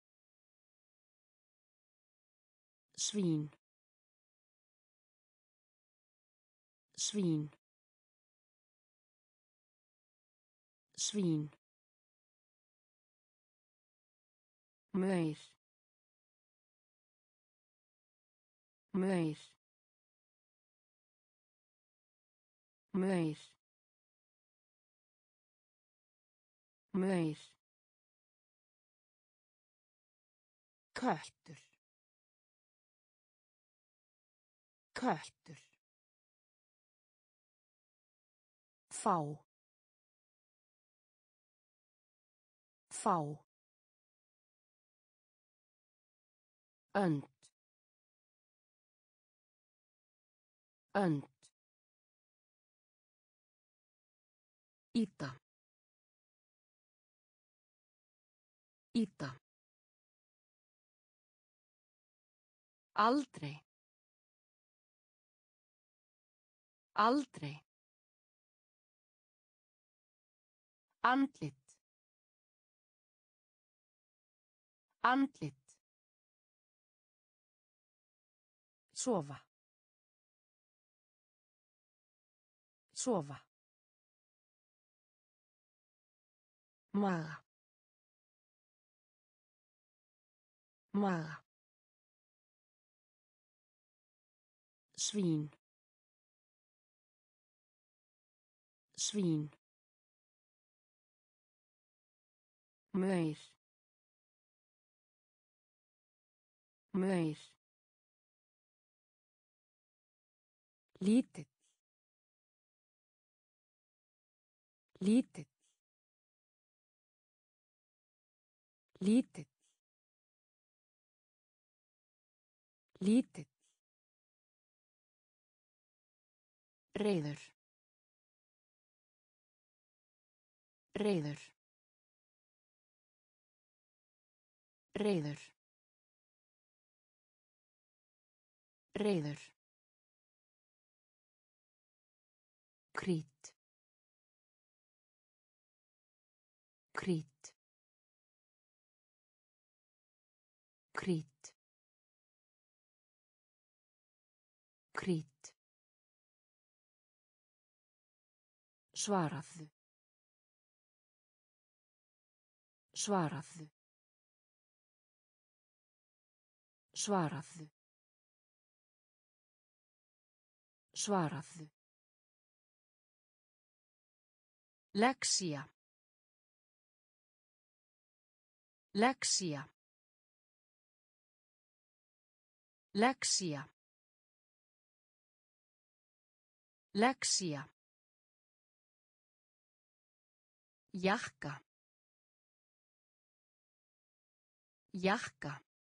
Speaker 1: svín, svín, svín, maur, maur, maur, maur, köttur, köttur, fá, fá, önd, önd, ýta, ýta, aldrei, aldrei, andlit, andlit, sofa, sofa, maga, maga, svín, svín, maur, maur, lítill, lítill, lítill, lítill, reiður, reiður, reiður, reiður, krít, krít, krít, krít, svaraðu, svaraðu, svaraðu, svaraðu, lexía, lexía, lexía, lexía, jakka, jakka,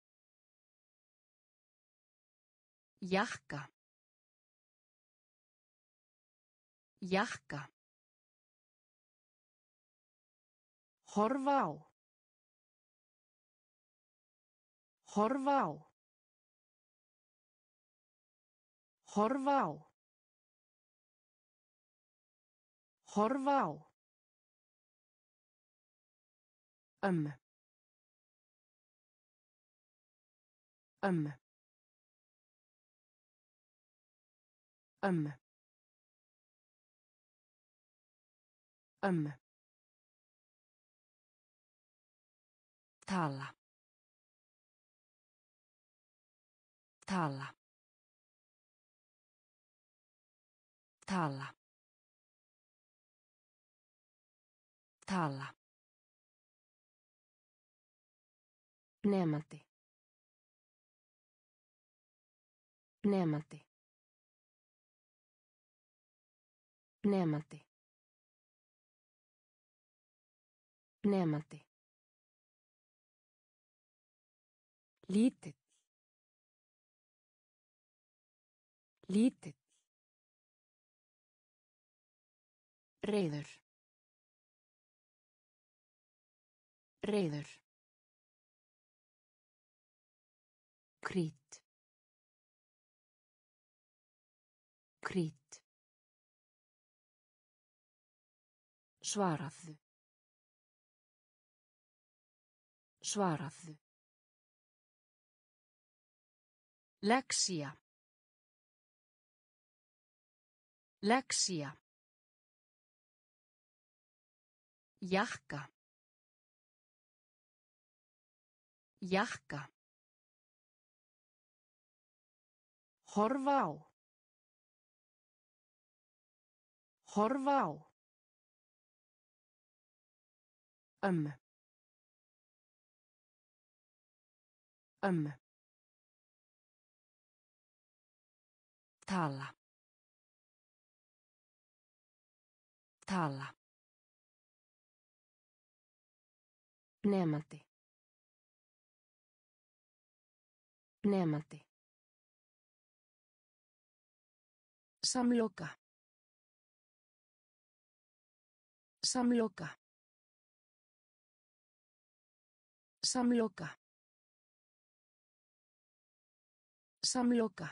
Speaker 1: jakka, jakka, horfa á, horfa á, horfa á, horfa á, ömmu, ömmu, ömmu, ömmu, tala, tala, tala, tala, nemandi, nemandi, nemandi, nemandi, lítill, lítill, reiður, reiður, krít, Krít. Svaraðu. Svaraðu. Lexía. Lexía. Jakka. Jakka. Horfa á. Horfa á. Ömmu. Ömmu. Tala. Tala. Nemandi. Nemandi. Samloka. Samloka. Samloka. Samloka.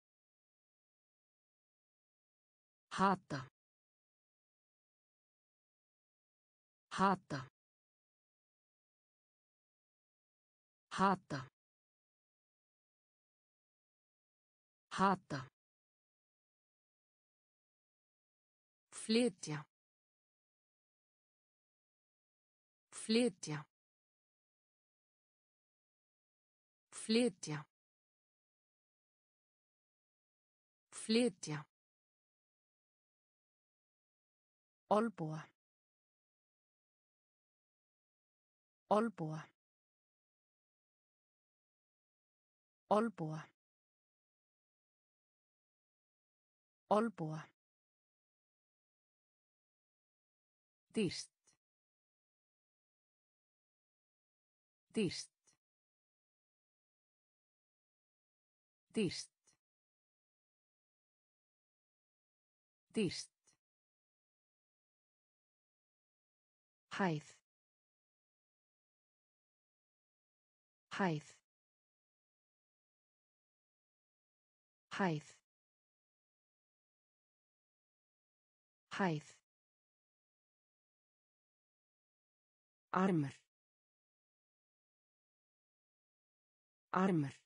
Speaker 1: Hata. Hata. Hata. Hata. Flytja. Flytja. Flytja. Flytja. Olboa. Olboa. Olboa. Olboa. Dýrt. Dýrt. Dýrt. Dýrt. Hæð. Hæð. Hæð. Hæð. Armur. Armur.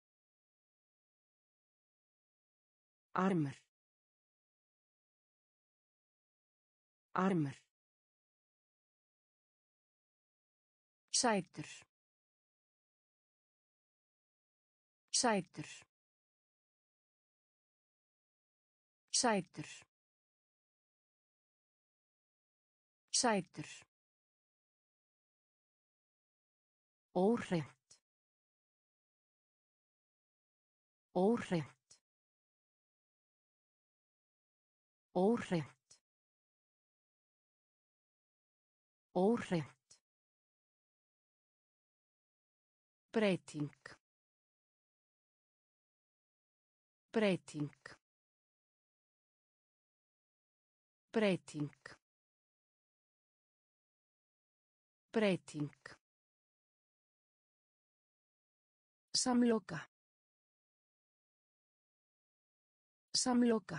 Speaker 1: Armur. Armur. Sætur. Sætur. Sætur. Sætur. Óhreint. Óhreint. Óhreint. Óhreint. Breyting. Breyting. Breyting. Breyting. Samloka. Samloka.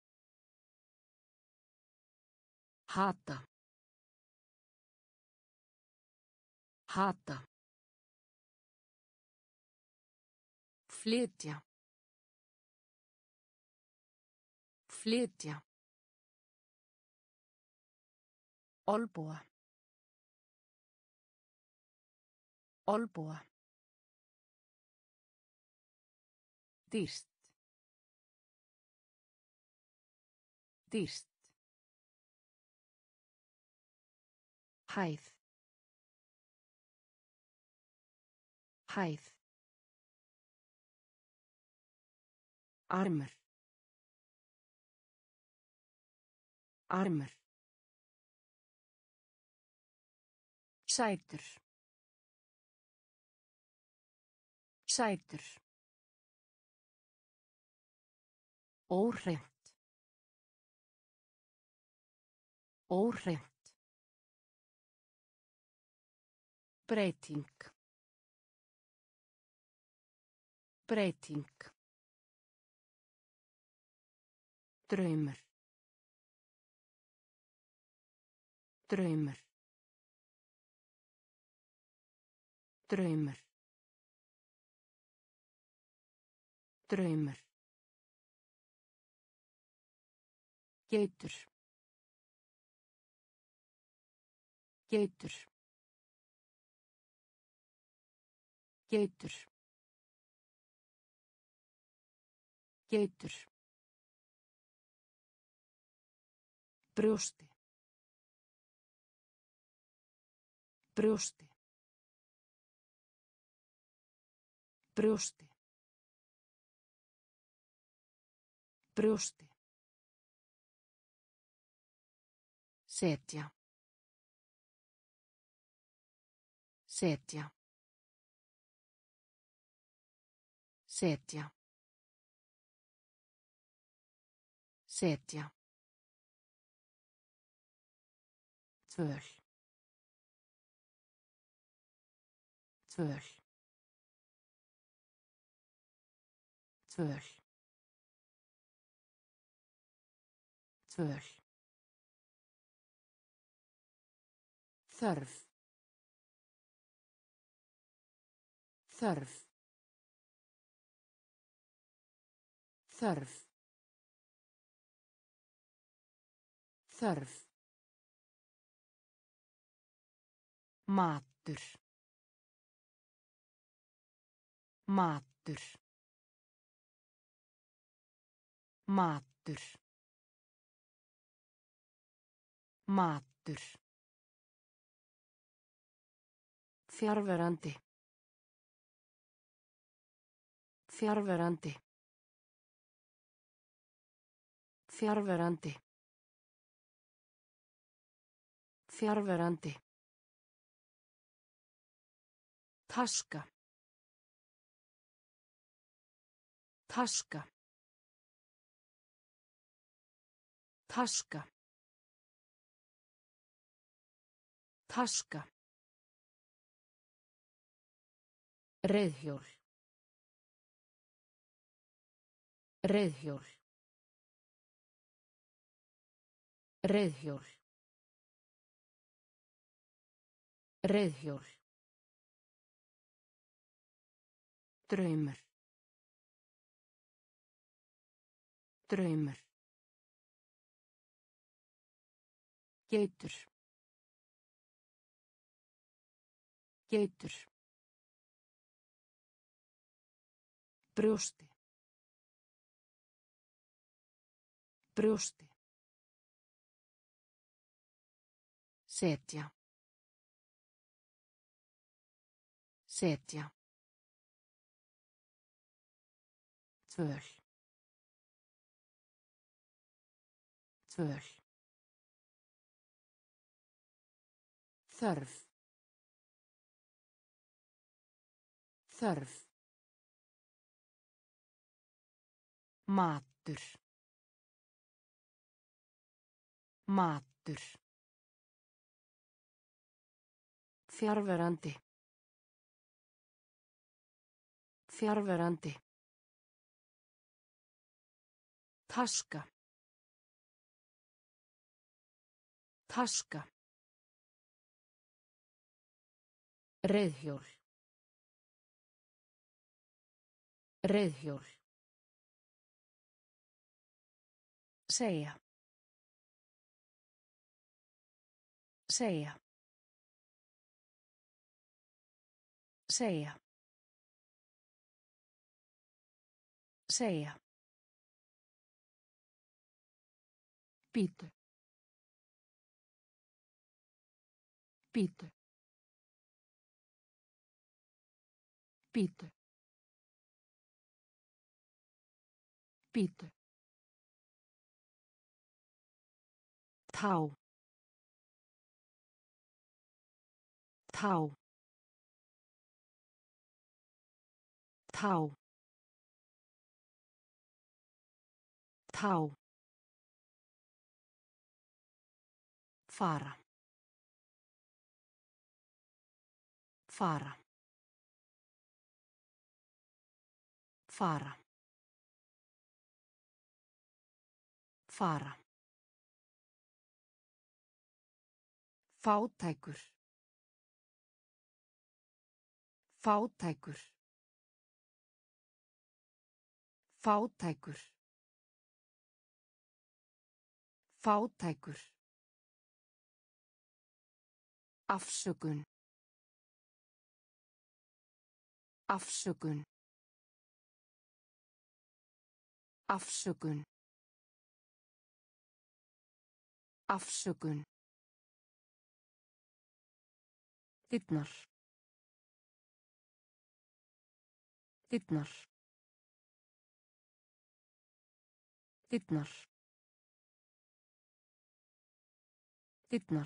Speaker 1: Hata. Hata. Flytja. Flytja. Olboa. Olboa. Dýrt. Dýrt. Hæð. Hæð. Armur. Armur. Sætur. Sætur. Óhreint. Óhreint. Breyting. Breyting. Draumur. Draumur. Draumur. Draumur. Geitur. Geitur. Geitur. Geitur. Brjósti. Brjósti. Brjósti. Brjósti. Setja. Setja. Setja. Setja. Tvöl. Tvöl. Tvöl. Tvöl. Þörf. Þörf. Þörf. Þörf. Matur. Matur. Matur. Matur. Fjarverandi. Fjarverandi. Fjarverandi. Fjarverandi. Taska. Taska. Taska. Taska. Reiðhjól. Reiðhjól. Reiðhjól. Reiðhjól. Draumur. Draumur. Geitur. Geitur. Brjósti. Brjósti. Setja. Setja. Tvöl. Tvöl. Þörf. Þörf. Matur. Matur. Fjarverandi. Fjarverandi. Taska. Taska. Reiðhjól. Reiðhjól. Segja. Segja. Segja. Segja. Bíddu. Bíddu. Bíddu. Bíddu. Tá. Tá. Tá. Tá. Fara. Fara. Fara. Fara. Fátækur. Fátækur. Fátækur. Fátækur. Afsökun. Afsökun. Afsökun. Afsökun. Dyrnar. Dyrnar. Dyrnar. Dyrnar.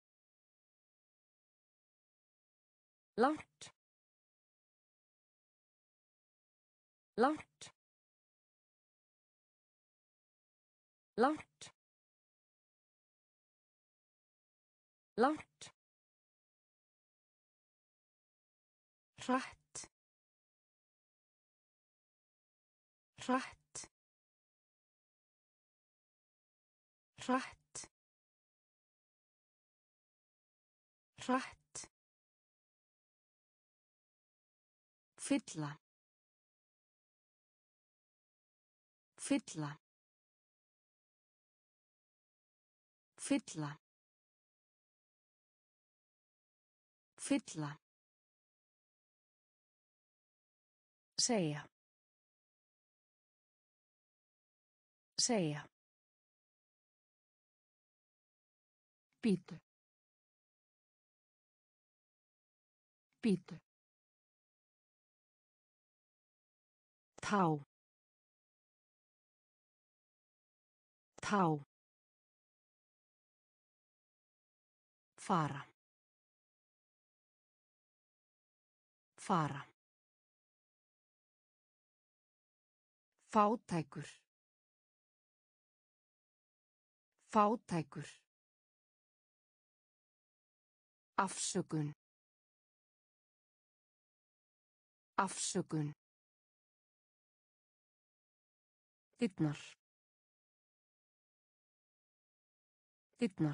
Speaker 1: Langt. Langt. Langt. Langt. Hratt. Hratt. Hratt. Hratt. Fylla. Fylla. Fylla. Fylla. Segja. Segja. Bíddu. Bíddu. Tá. Tá. Fara. Fara. Fátækur. Fátækur. Afsökun. Afsökun. Dyrnar. Dyrnar.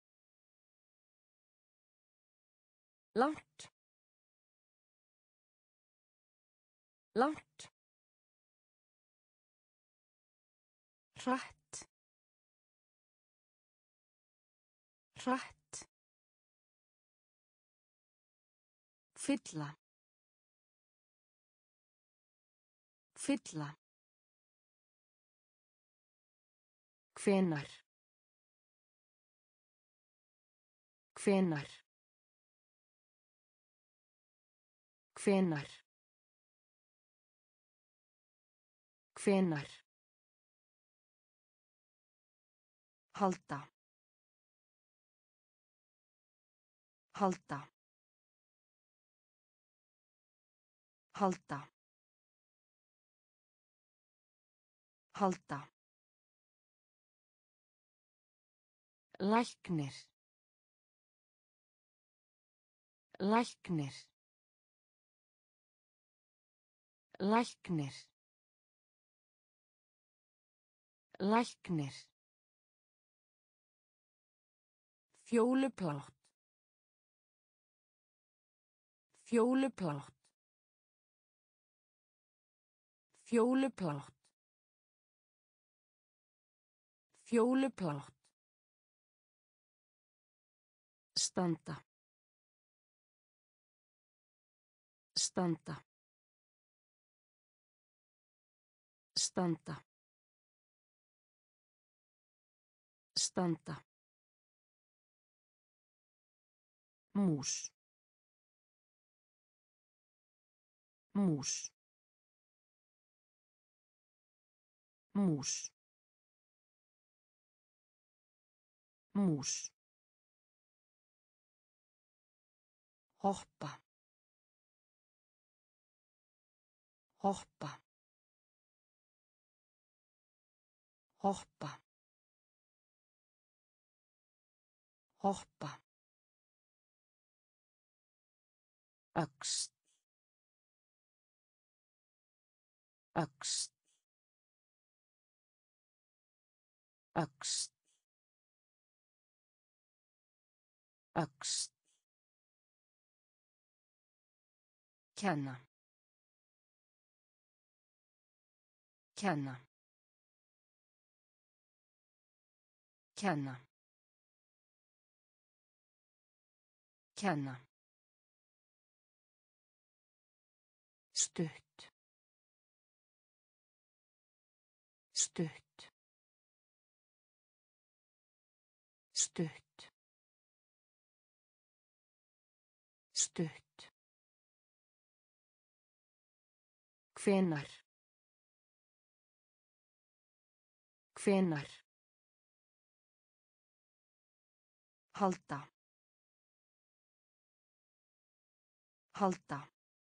Speaker 1: Langt. Langt. Hratt. Hratt. Fylla. Fylla. Hvenær. Hvenær. Hvenær. Hvenær. Halda. Halda. Halda. Halda. Læknir. Læknir. Læknir. Læknir. Fjóluplátt. Fjóluplátt. Fjóluplátt. Fjóluplátt. Standa. Standa. Standa. Standa. Mús. Mús. Mús. Mús. Hoppa. Hoppa. Hoppa. Hoppa. Öxl. Öxl. Öxl. Öxl. Kenna. Kenna. Kenna. Kenna. Stutt. Stutt. Stutt. Stutt. Hvenær. Hvenær. Halda. Halda.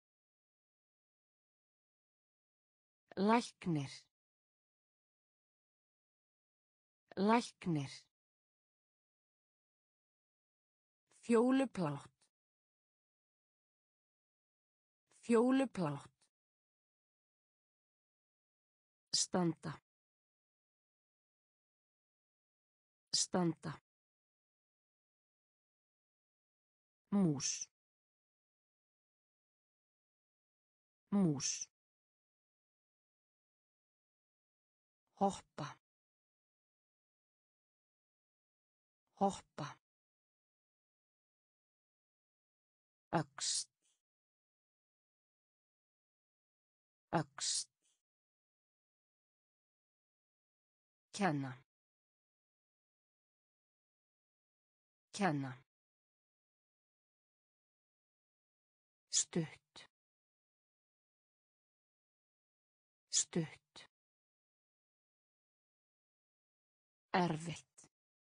Speaker 1: Læknir. Læknir. Fjóluplátt. Fjóluplátt. Standa. Standa. Mús. Mús. Hoppa. Hoppa. Öxl. Öxl. Kenna. Kenna. Stutt. Stutt. Erfitt.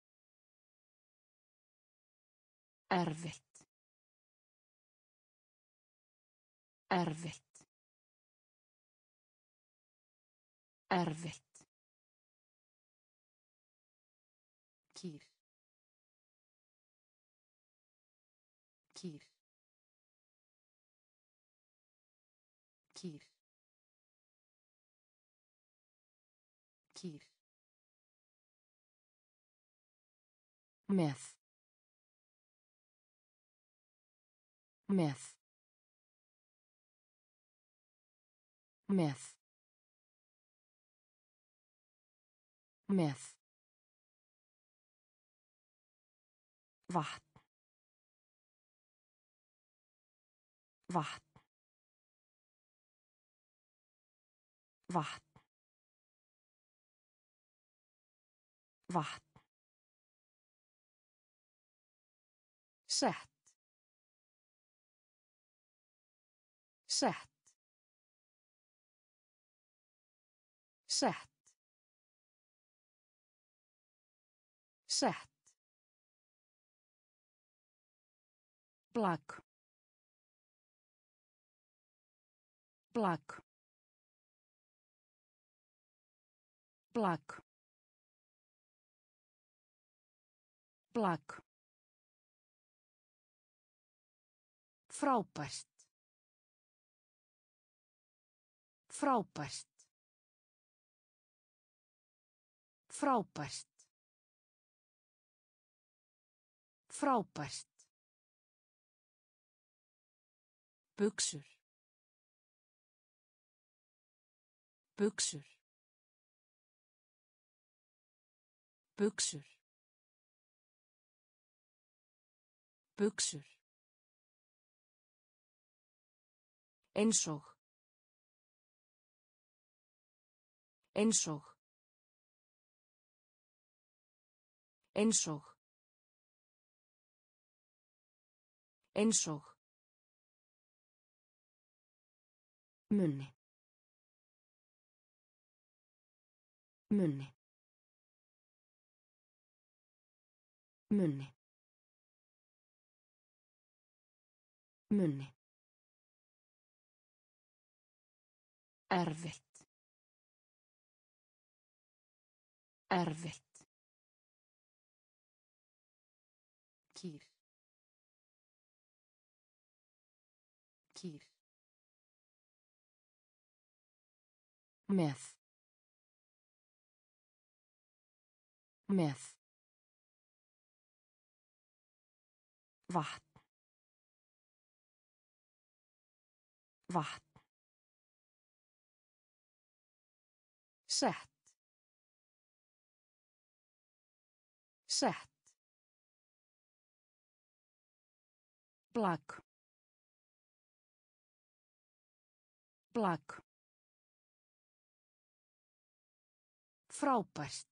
Speaker 1: Erfitt. Erfitt. Erfitt. Kýr. Kýr. Kýr. Kýr. Með. Með. Með. Með. Vatn. Vatn. Vatn. Vatn. Sett. Sett. Sett. Sett. Plagg. Plagg. Plagg. Plagg. Frábært. Frábært. Frábært. Frábært. Buxur. Buxur. Buxur. Buxur. Einsog. Einsog. Einsog. Einsog. Munni. Munni. Munni. Munni. Erfitt. Erfitt. Kýr. Kýr. Með. Með. Vatn. Vatn. Sett. Sett. Plagg. Plagg. Frábært.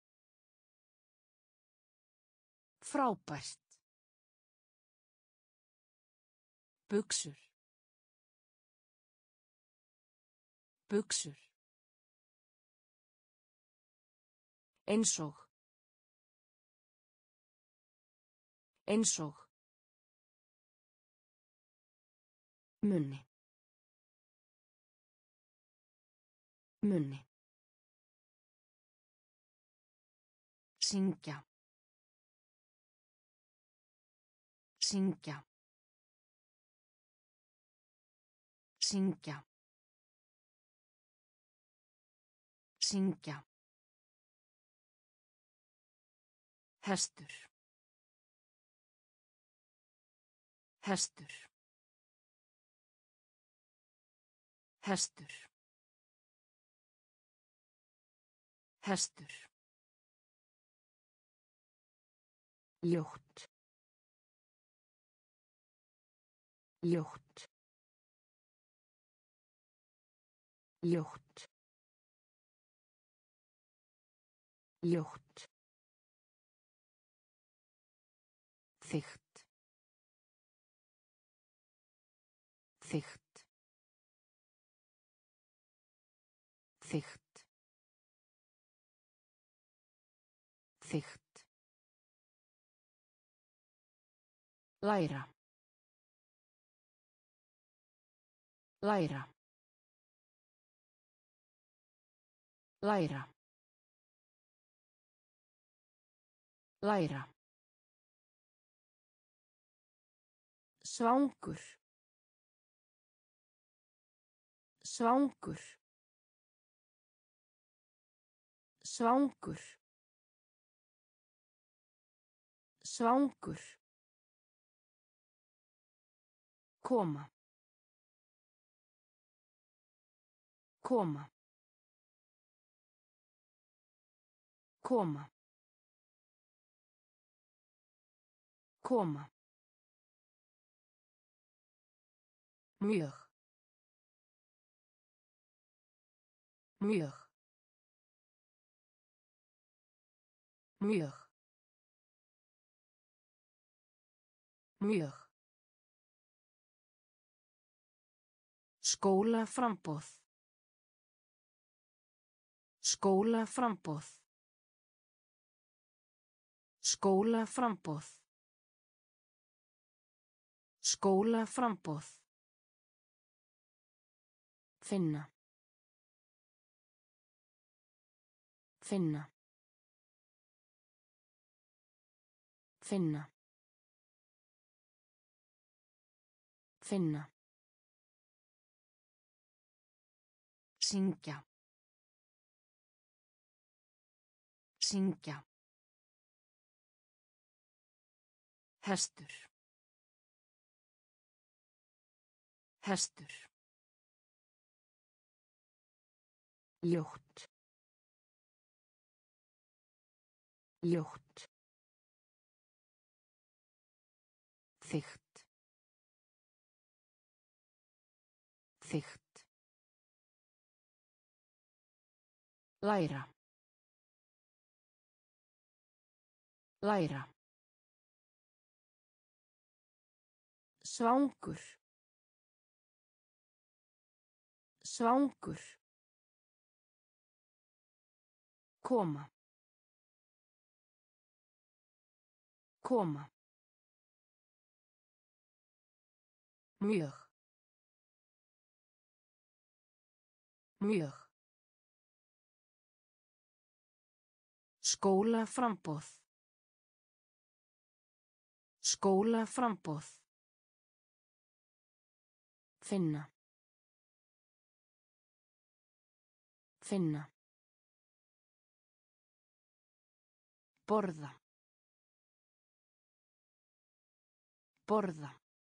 Speaker 1: Frábært. Buxur. Buxur. Einsog. Einsog. Munni. Munni. Syngja. Syngja. Syngja. Syngja. Hestur. Hestur. Hestur. Hestur. Ljótt. Ljótt. Ljótt. Ljótt. Þykkt. Þykkt. Þykkt. Þykkt. Læra. Læra. Læra. Læra. Svangur. Svangur. Svangur. Svangur. Koma. Koma. Koma. Koma. Mjög. Mjög. Mjög. Mjög. Skólaframboð. Skólaframboð. Skólaframboð. Skólaframboð. Finna. Finna. Finna. Finna. Syngja. Syngja. Hestur. Hestur. Ljótt. Ljótt. Þykkt. Þykkt. Læra. Læra. Svangur. Svangur. Koma. Koma. Mjög. Mjög. Skólaframboð. Skólaframboð. Finna. Finna. Borða. Borða.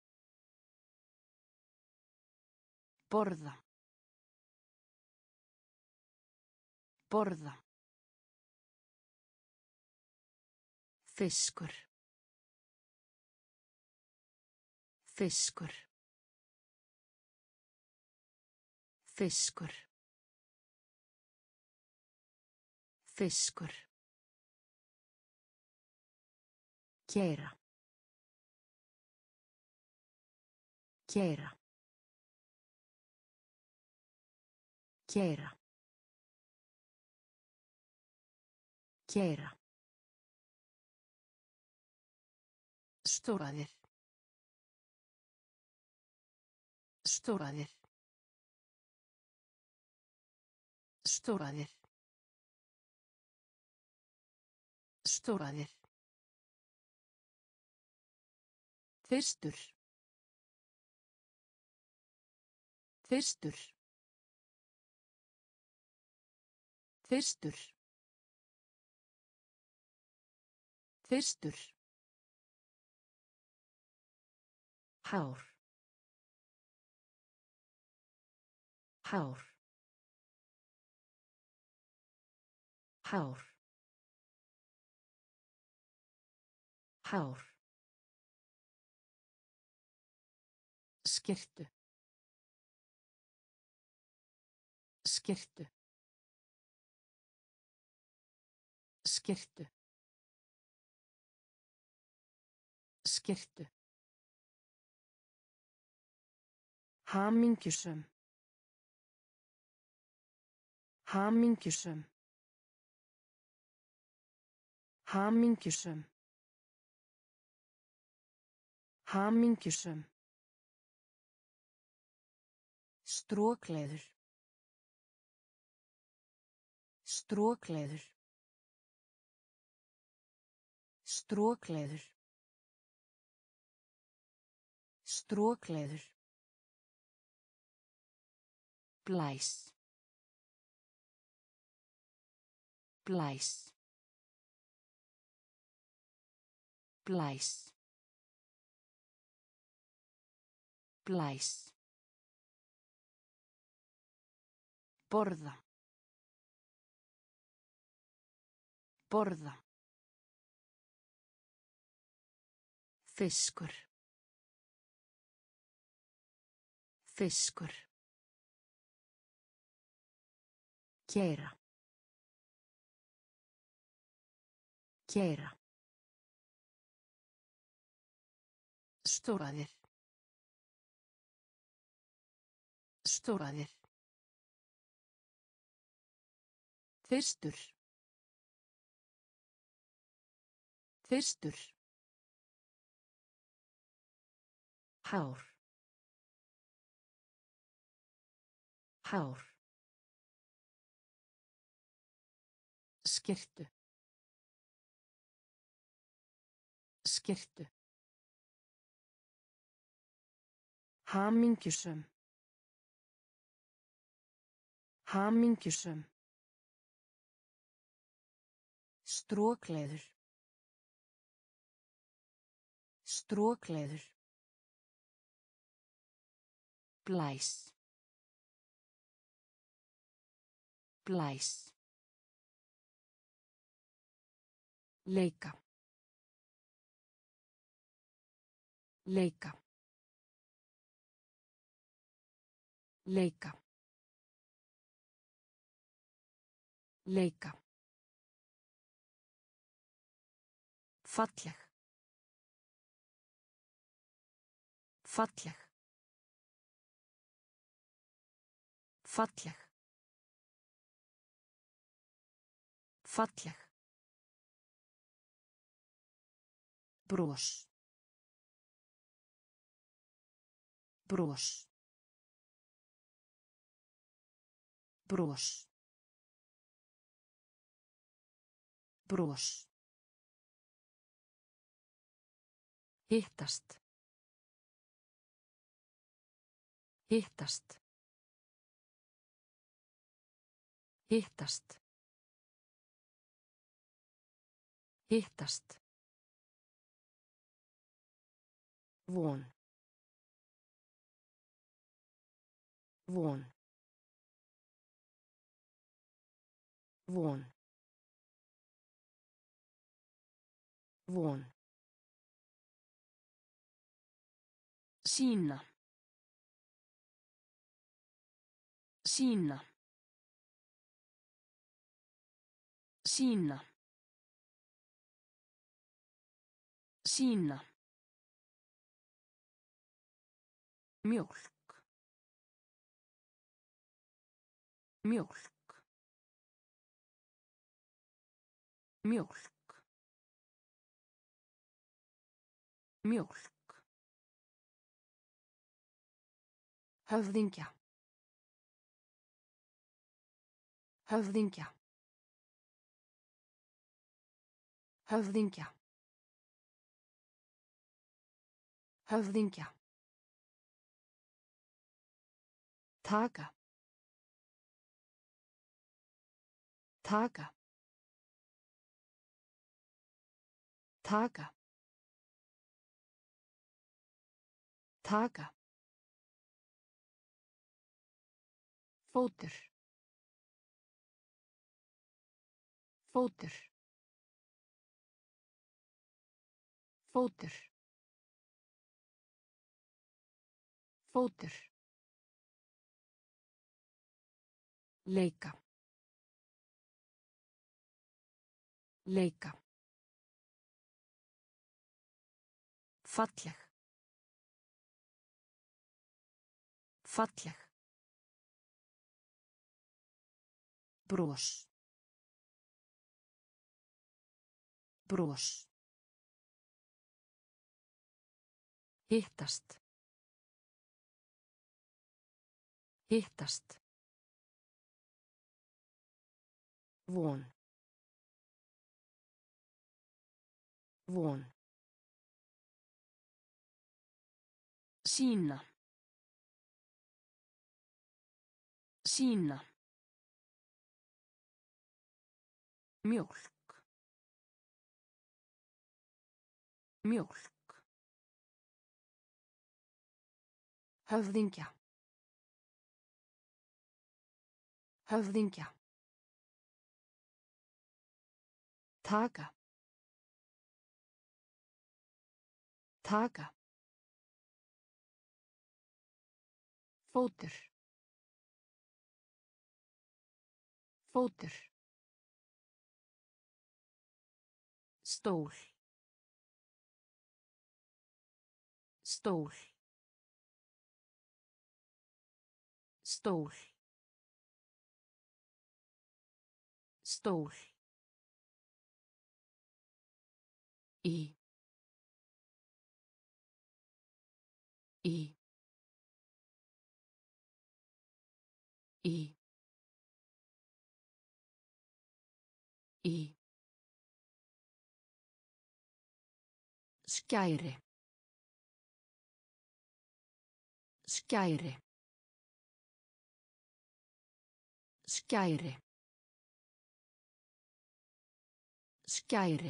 Speaker 1: Borða. Borða. Fiskur. Fiskur. Fiskur. Fiskur. Keyra. Keyra. Keyra. Keyra. Stóraðir. Stóraðir. Stóraðir. Stóraðir. Þyrstur. Þyrstur. Þyrstur. Þyrstur. Hár. Hár. Hár. Hár. Skyrtu. Skyrtu. Skyrtu. Skyrtu. Hamingjusöm. Hamingjusöm. Hamingjusöm. Hamingjusöm. Strokleður. Strokleður. Strokleður. Strokleður. Blæs. Blæs. Blæs. Blæs. Borða. Borða. Fiskur. Fiskur. Keyra. Keyra. Stóraðir. Stóraðir. Þyrstur. Þyrstur. Hár. Hár. Skyrtu. Skyrtu. Hamingjusöm. Hamingjusöm. Strokleður. Strokleður. Blæs. Blæs. Leika. Leika. Leika. Leika. Falleg. Falleg. Falleg. Falleg. Bros. Bros. Bros. Bros. Hittast. Hittast. Hittast. Hittast. Von. Von. Von. Von. Sýna. Sýna. Sýna. Sýna. Mjólk. Mjólk. Mjólk. Mjólk. Höfðingja. Höfðingja. Höfðingja. Höfðingja. Taka. Taka. Taka. Taka. Fótur. Fótur. Fótur. Fótur. Leika. Leika. Falleg. Falleg. Bros. Bros. Hittast. Hittast. Von. Von. Sýna. Sýna. Mjólk. Mjólk. Höfðingja. Höfðingja. Taka. Taka. Fótur. Fótur. Stól. Stól. Stól. Stól. Í. Í. Í. Í. Skæri. Skæri. Skæri. Skæri.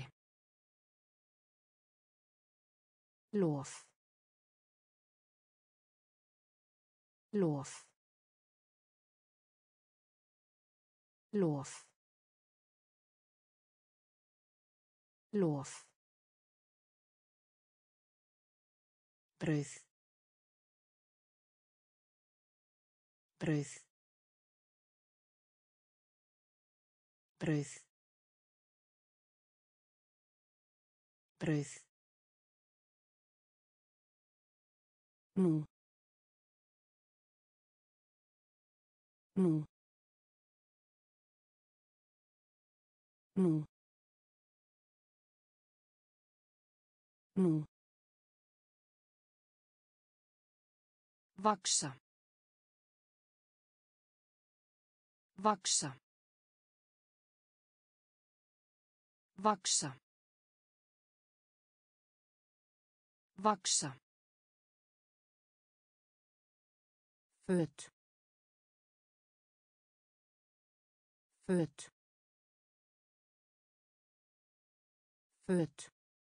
Speaker 1: Lof. Lof. Lof. Lof. Brauð. Brauð. Brauð. Brauð. Nú. Nú. Nú. Nú. Vaxa. Vaxa. Vaxa. Vaxa. Föt. Föt. Föt.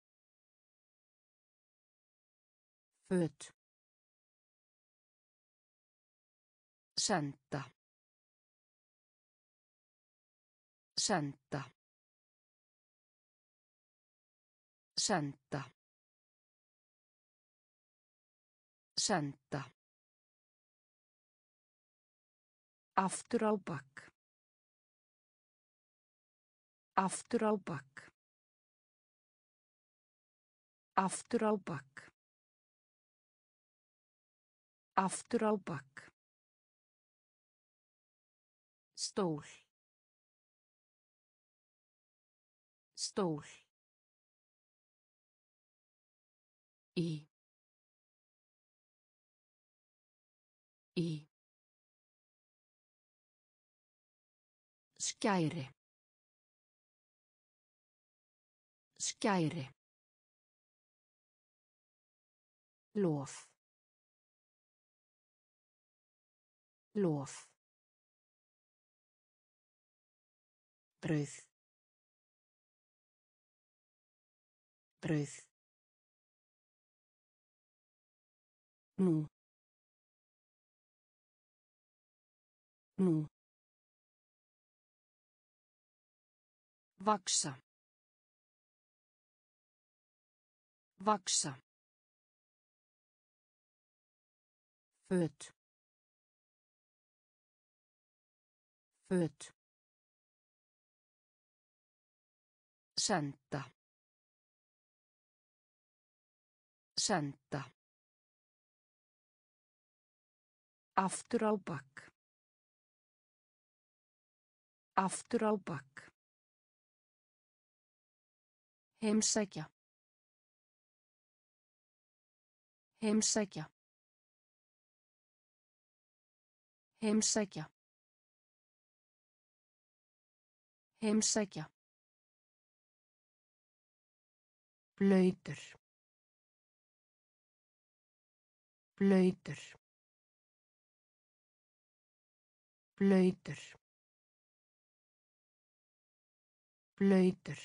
Speaker 1: Föt. Senda. Senda. Senda. Senda. Aftur á bak. Aftur á bak. Aftur á bak. Aftur á bak. Stól. Stól. Í. Í. Skæri. Skæri. Lof. Lof. Brauð. Brauð. Nú. Nú. Vaxa. Vaxa. Föt. Föt. Senda. Senda. Aftur á bak. Aftur á bak. Heimsækja. Heimsækja. Heimsækja. Heimsækja. Blautur. Blautur. Blautur. Blautur.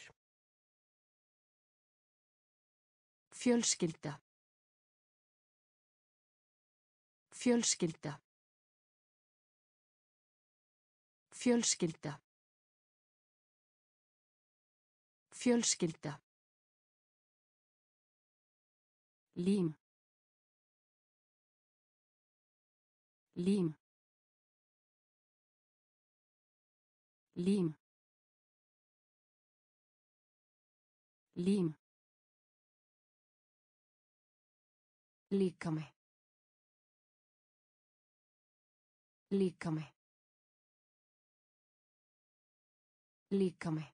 Speaker 1: Fjölskylda. Fjölskylda. Fjölskylda. Fjölskylda. Lím. Lím. Lím. Lím. Líkami. Líkami. Líkami.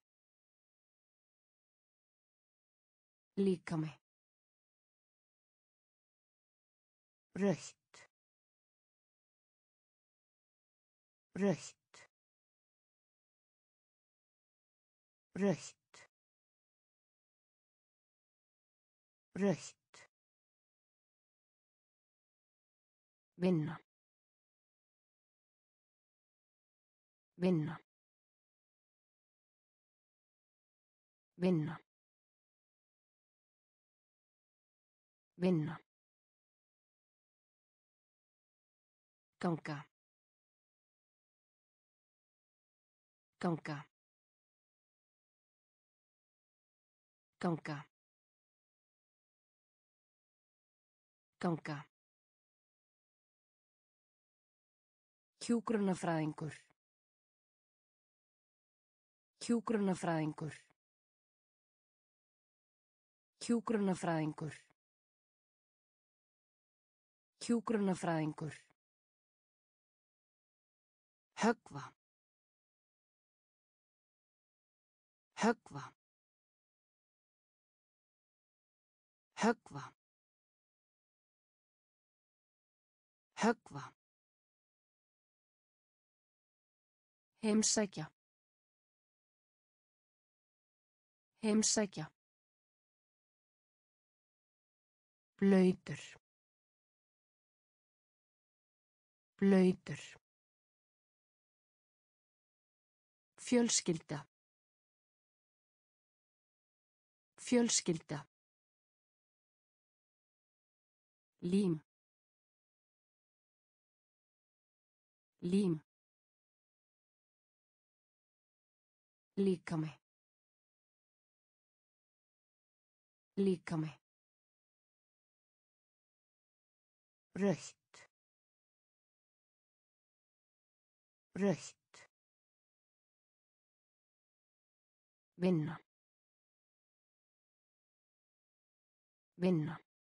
Speaker 1: Líkami. Rautt. Rautt. Rautt. Rautt. Vinna. Vinna. Vinna. Vinna. Ganga. Ganga. Ganga. Ganga. Hjúkrunarfræðingur. Hjúkrunarfræðingur. Hjúkrunarfræðingur. Hjúkrunarfræðingur. Höggva. Höggva. Höggva. Höggva. Heimsækja. Heimsækja. Blautur. Blautur. Fjölskylda. Fjölskylda. Lím. Lím. Líkami. Líkami. Rautt. Rautt. Vinna. Vinna.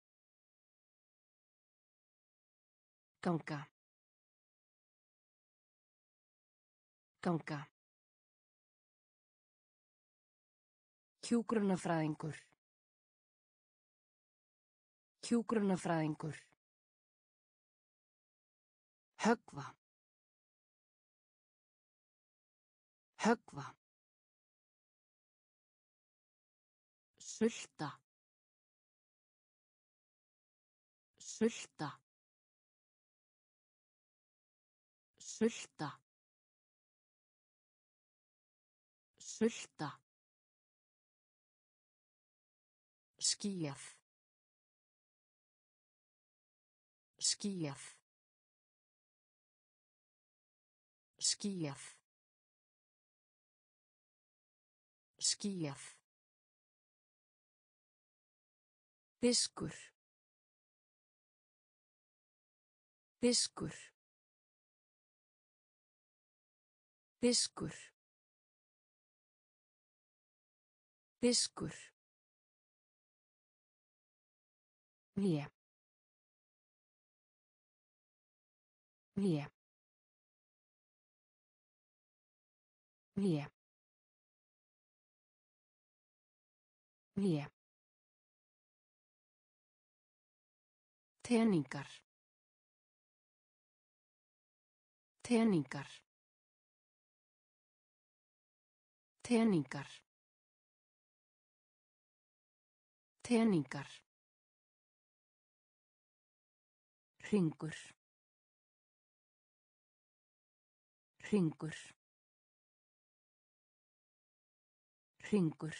Speaker 1: Ganga. Ganga. Hjúkrunarfræðingur. Hjúkrunarfræðingur. Höggva. Höggva. Sulta. Sulta. Sulta. Sulta. Skýjað. Skýjað. Skýjað. Skýjað. Diskur. Diskur. Diskur. Diskur. Vé. Vé. Vé. Vé. Teningar. Teningar. Teningar. Teningar. Hringur. Hringur. Hringur.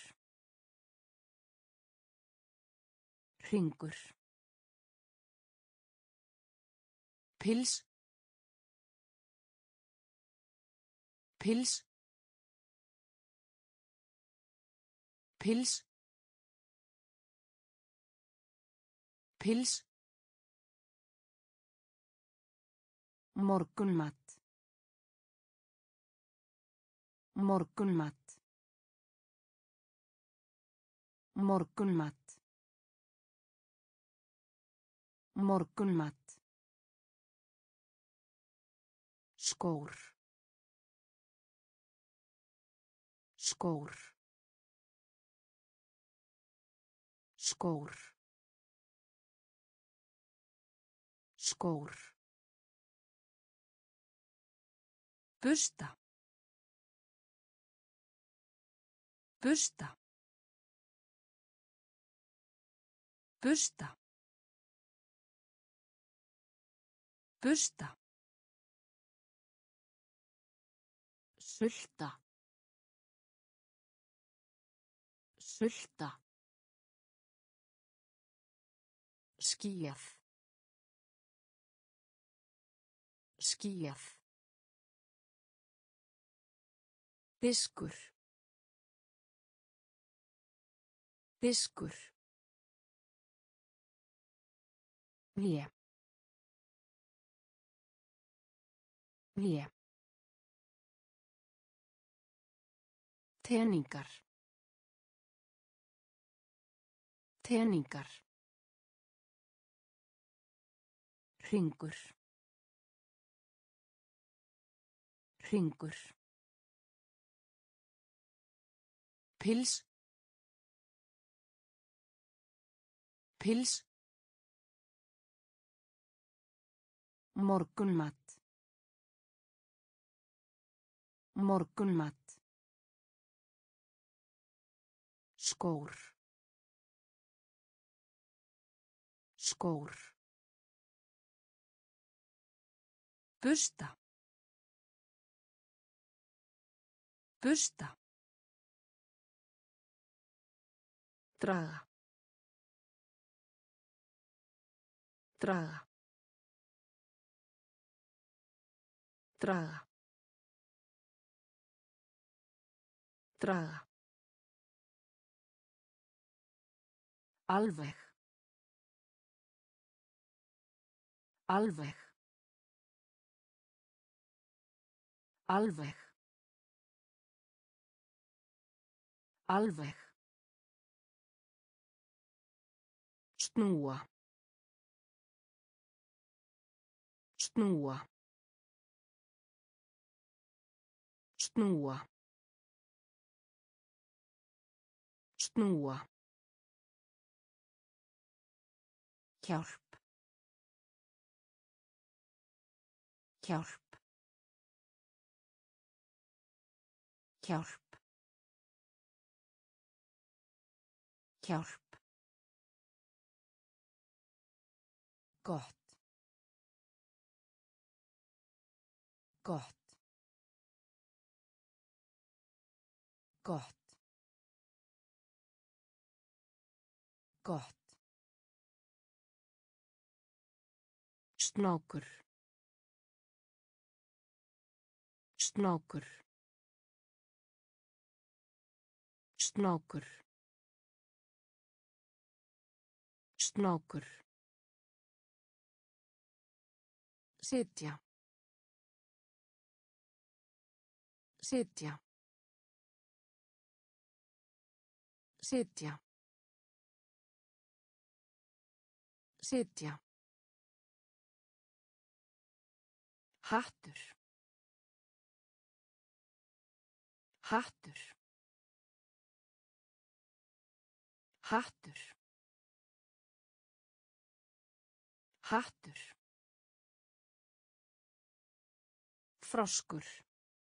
Speaker 1: Hringur. Pils. Pils. Pils. Pils. Morgunmat. Morgunmat. Morgunmat. Morgunmat. Skór. Skór. Skór. Skór. Busta. Busta. Busta. Busta. Sulta. Sulta. Skýjað. Skýjað. Diskur. Diskur. Vé. Vé. Teningar. Teningar. Hringur. Hringur. Pils. Pils. Morgunmat. Morgunmat. Skór. Skór. Busta. Busta. Draga. Draga. Draga. Draga. Alveg. Alveg. Alveg. Alveg. Snúa. Snúa. Snúa. Snúa. Hjálp. Hjálp. Hjálp. Hjálp. Gott. Gott. Gott. Gott. Snákur. Snákur. Snákur. Snákur. Sitja. Sitja. Sitja. Sitja. Hattur. Hattur. Hattur. Hattur. Froskur.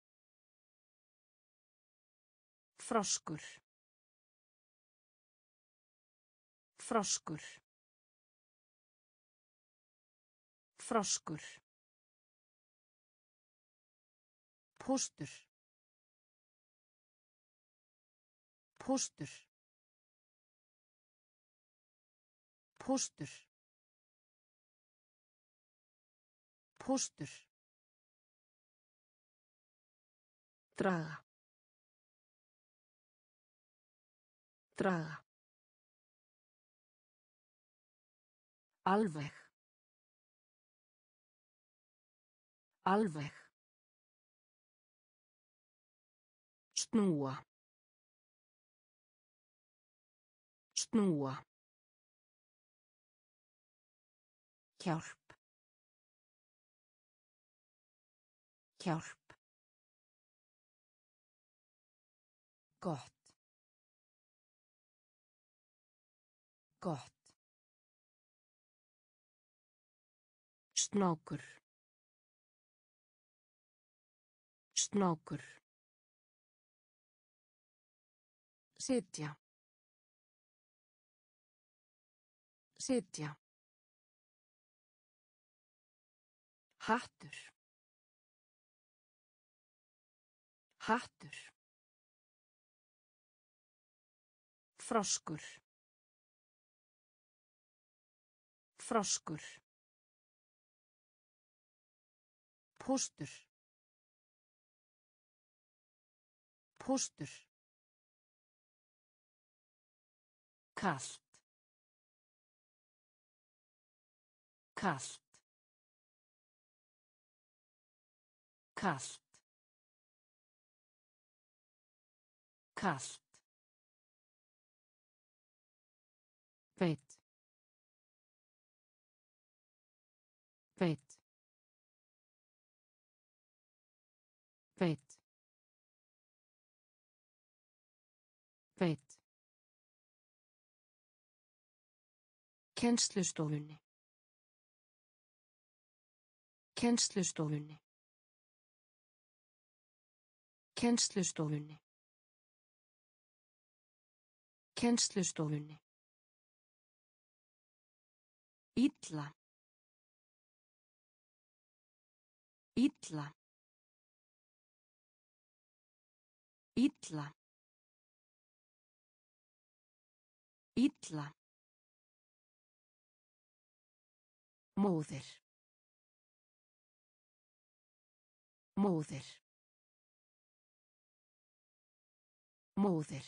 Speaker 1: Froskur. Froskur. Froskur. Póstur. Póstur. Póstur. Póstur. Draga. Draga. Alveg. Alveg. Snúa. Snúa. Hjálp. Hjálp. Gott. Gott. Snákur. Snákur. Sitja. Sitja. Hattur. Hattur. Froskur. Froskur. Póstur. Póstur. Kalt. Kalt. Kalt. Kalt. Veit. Veit. Veit. Veit. Kennslustofunni. Kennslustofunni. Kennslustofunni. Kennslustofunni. Illa. Illa. Illa. Illa. Móðir. Móðir. Móðir.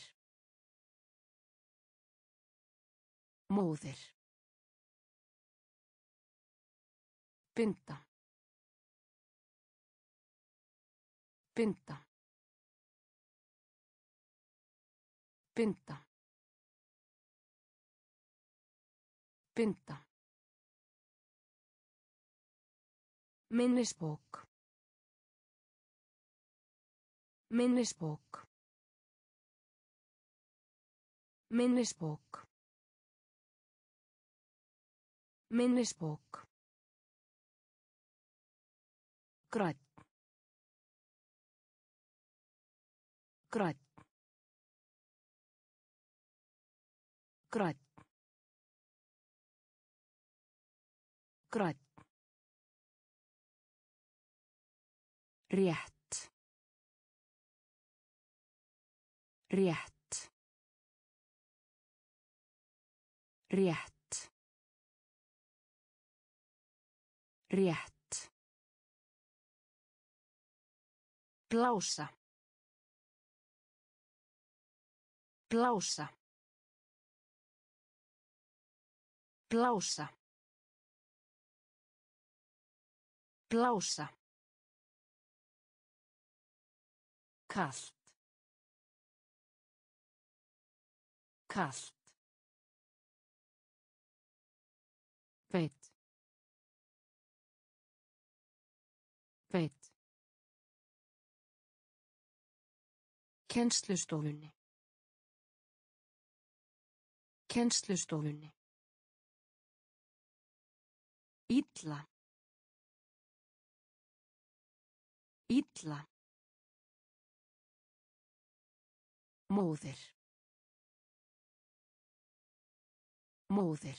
Speaker 1: Móðir. Binda. Binda. Binda. Binda. Minnisbók. Minnisbók. Minnisbók. Minnisbók. Grænn. Grænn. Grænn. Grænn. Rétt. Rétt. Rétt. Rétt. Blása. Blása. Blása. Blása. Kalt. Kalt. Veit. Veit. Kennslustofunni. Kennslustofunni. Illa. Illa. Móðir. Móðir.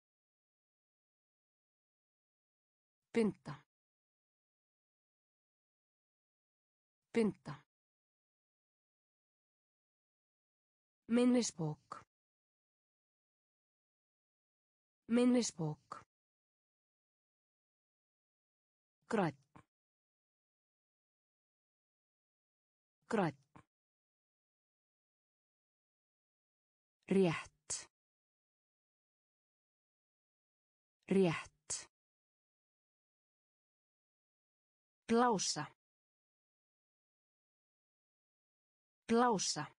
Speaker 1: Binda. Binda. Minnisbók. Minnisbók. Grænn. Grænn. Rétt. Rétt. Blása. Blása.